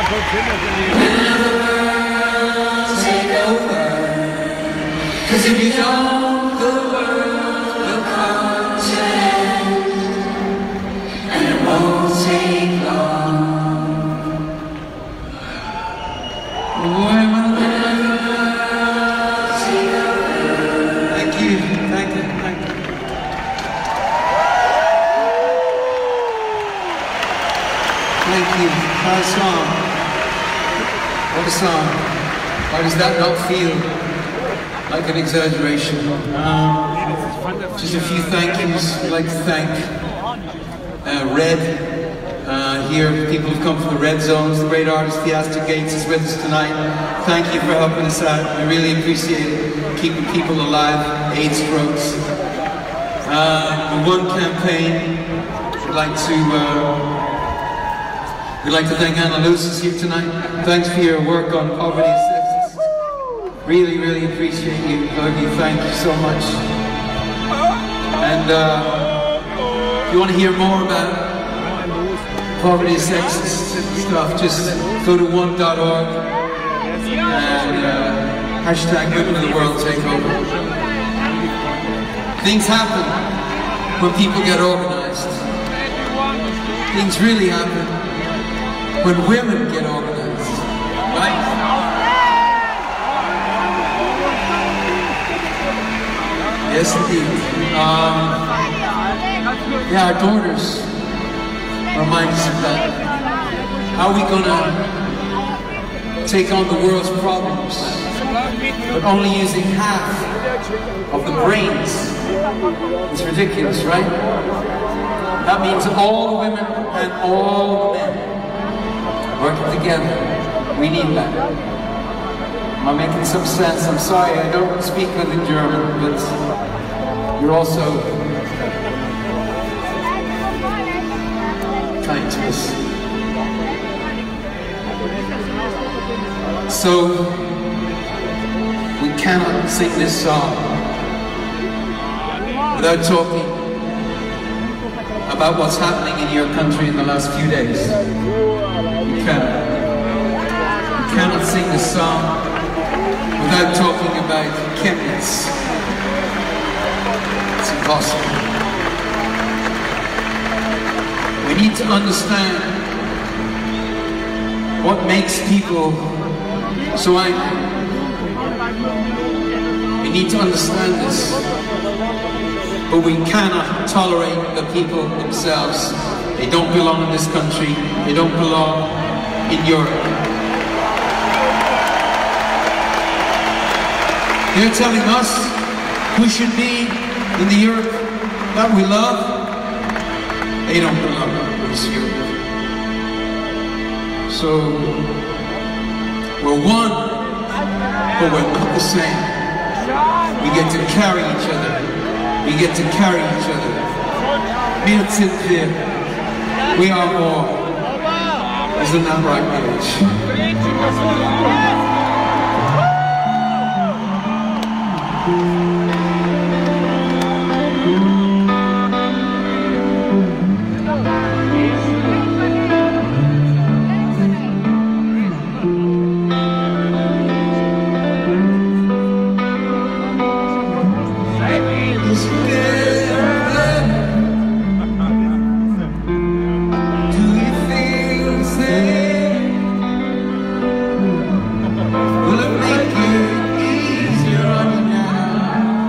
Take over, 'cause if you don't, the world will come to an end, and it won't take long. When will the world take over? Thank you, thank you, thank you. Thank you. What a song. What a song. Why does that not feel like an exaggeration? Um, just a few thank yous. I'd like to thank uh, Red. Uh, here, people who've come from the Red Zones. The great artist Theaster Gates is with us tonight. Thank you for helping us out. I really appreciate it. Keeping people alive. AIDS strokes. Uh, the One Campaign. I'd like to. Uh, We'd like to thank Anna Lucis here tonight. Thanks for your work on poverty and sexist. Really, really appreciate you. Love you. Thank you so much. And uh, if you want to hear more about poverty and sexist stuff, just go to one dot org and uh, hashtag Women of the World Take Over. Things happen when people get organized. Things really happen when women get organized, right? Yes, indeed. Um, yeah, our daughters remind us of that. How are we gonna take on the world's problems, but only using half of the brains? It's ridiculous, right? That means all the women and all the men working together. We need that. Am I making some sense? I'm sorry, I don't speak good in German, but you're also kind to us. So, we cannot sing this song without talking about what's happening in your country in the last few days. You cannot. You cannot sing this song without talking about Chemnitz. It's impossible. We need to understand what makes people so angry. We need to understand this. But we cannot tolerate the people themselves. They don't belong in this country. They don't belong in Europe. They're telling us who should be in the Europe that we love. They don't belong in this Europe. So, we're one, but we're not the same. We get to carry each other. We get to carry each other. Wir sind wir. We are more. Isn't that right, Mitch? Will it make it easier on you now?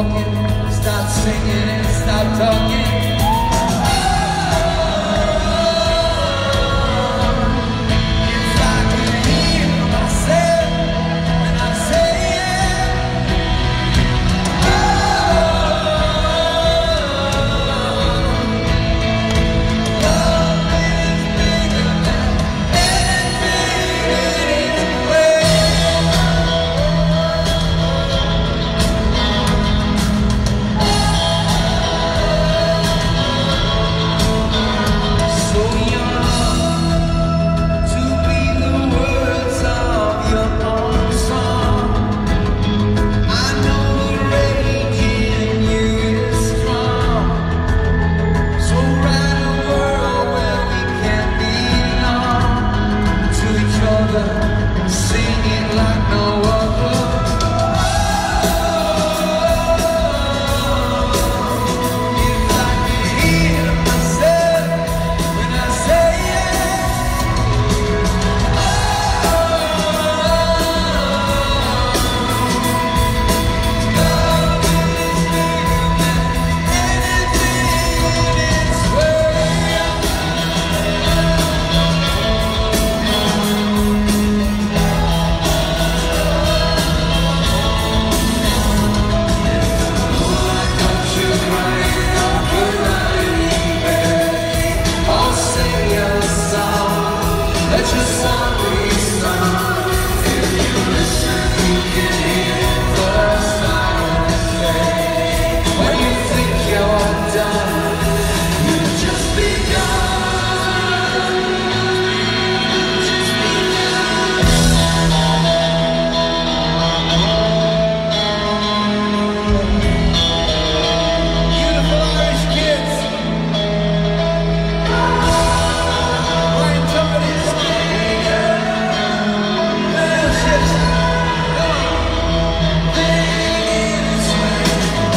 walking, start singing and start talking. If I could hear myself when I say it. Love is bigger than anything in its way. So young to be the words of your own song. I know the rage in you is strong. So write a world where we can belong to each other, sing it like no other. If I could hear myself when I say it. Love is bigger than anything in its way. Moonlight comes to crying out good night, baby. I'll sing your song. Let your song be sung. If you listen, you can hear the silence say. When you think you're done, you've just begun. Just begun. Beautiful Irish kids. Brian Tumpany's little ships. Come on. This way.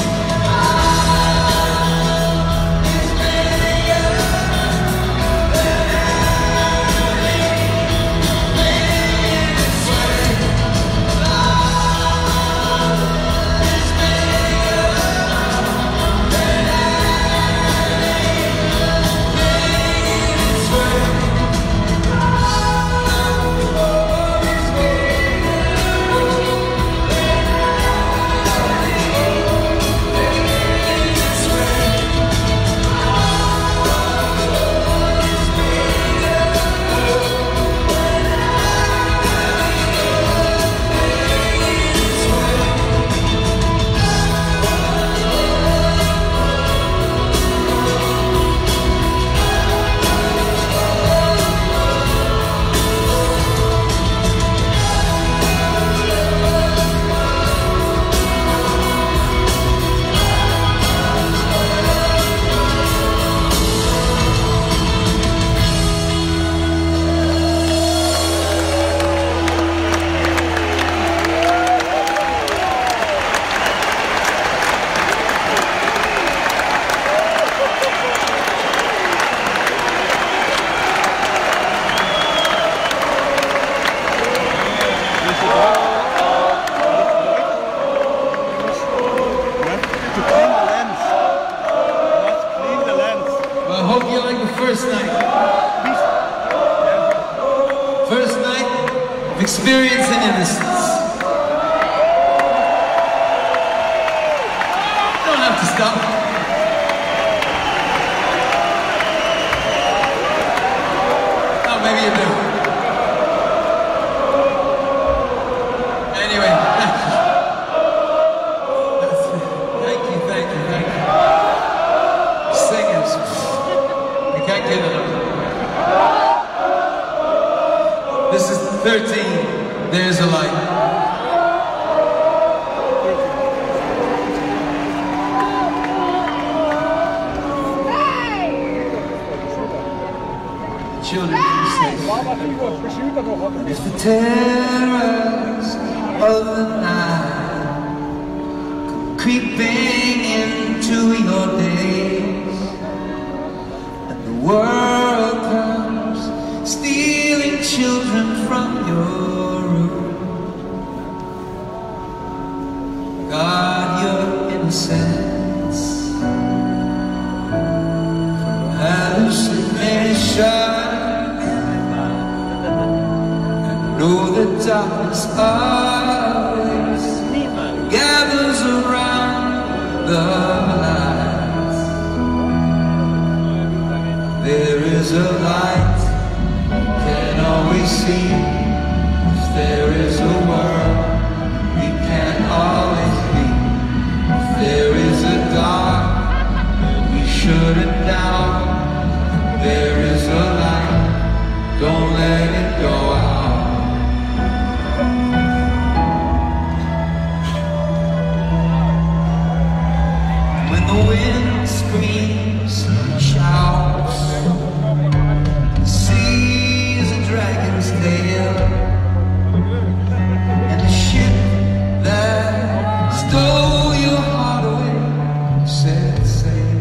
Well, I hope you like the first night. First night of experience and innocence. You don't have to stop. Oh, maybe you do. Anyway, thank you, thank you, thank you. Singers, I can't get enough. This is thirteen, there's a light. Children can say, if the terrors of the night come creeping into your days, and the world comes stealing children from your room, God, you're in common sense, hallucination. I know the darkness always gathers around the light. There is a light you can always see. If there is a world we can always be. If there is a dark that we shouldn't doubt, there is a light, don't let it go out. When the wind screams and shouts, the sea is a dragon's tail, and the ship that stole your heart away set sail.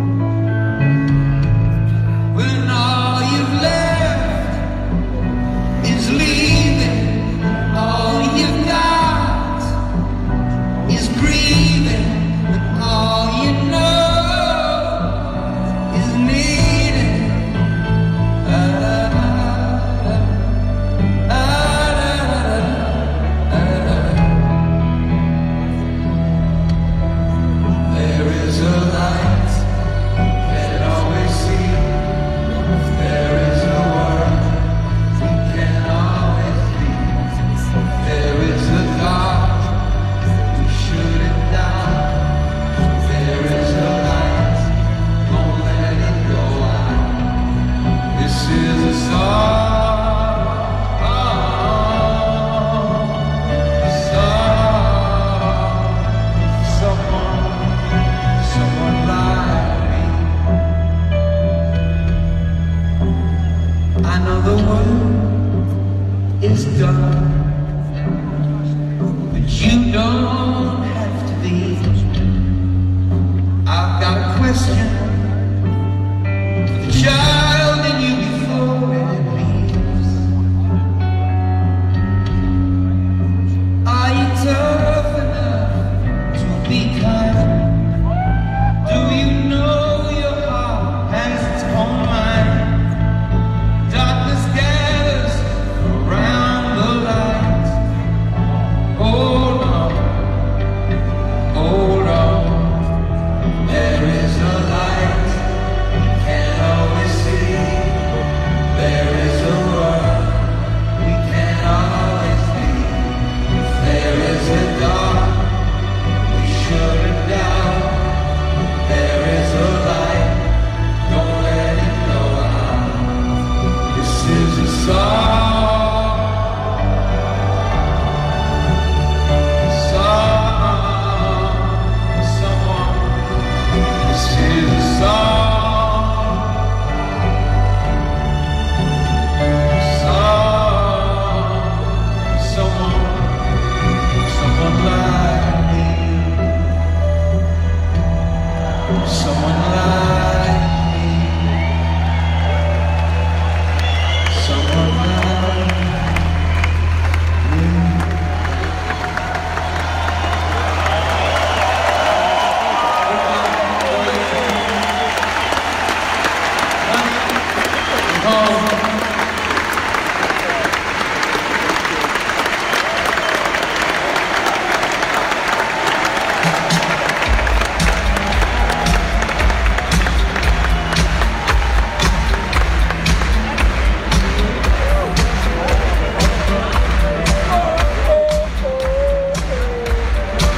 When all you've left is leaving, all you've got is grieving, and all you know is needing. Ah, ah, ah, ah, ah. There is a light you can always see. If there is a world we can always be. If there is a dark we shouldn't doubt, there is a light, don't let it go out. This is a song, song, someone, someone like me. I know the work is done, but you don't have to leave. I've got a question for the child in you before it leaves. Are you tough enough to be kind? Do you know your heart has its own mind? Darkness gathers around the light. Hold on, hold on. There is a light you can't always see. There is a world we can always be. If there is a dark we shouldn't doubt, there is a light, don't let it go out. This is a song, song, someone. This is a song, song, someone, someone like me, someone like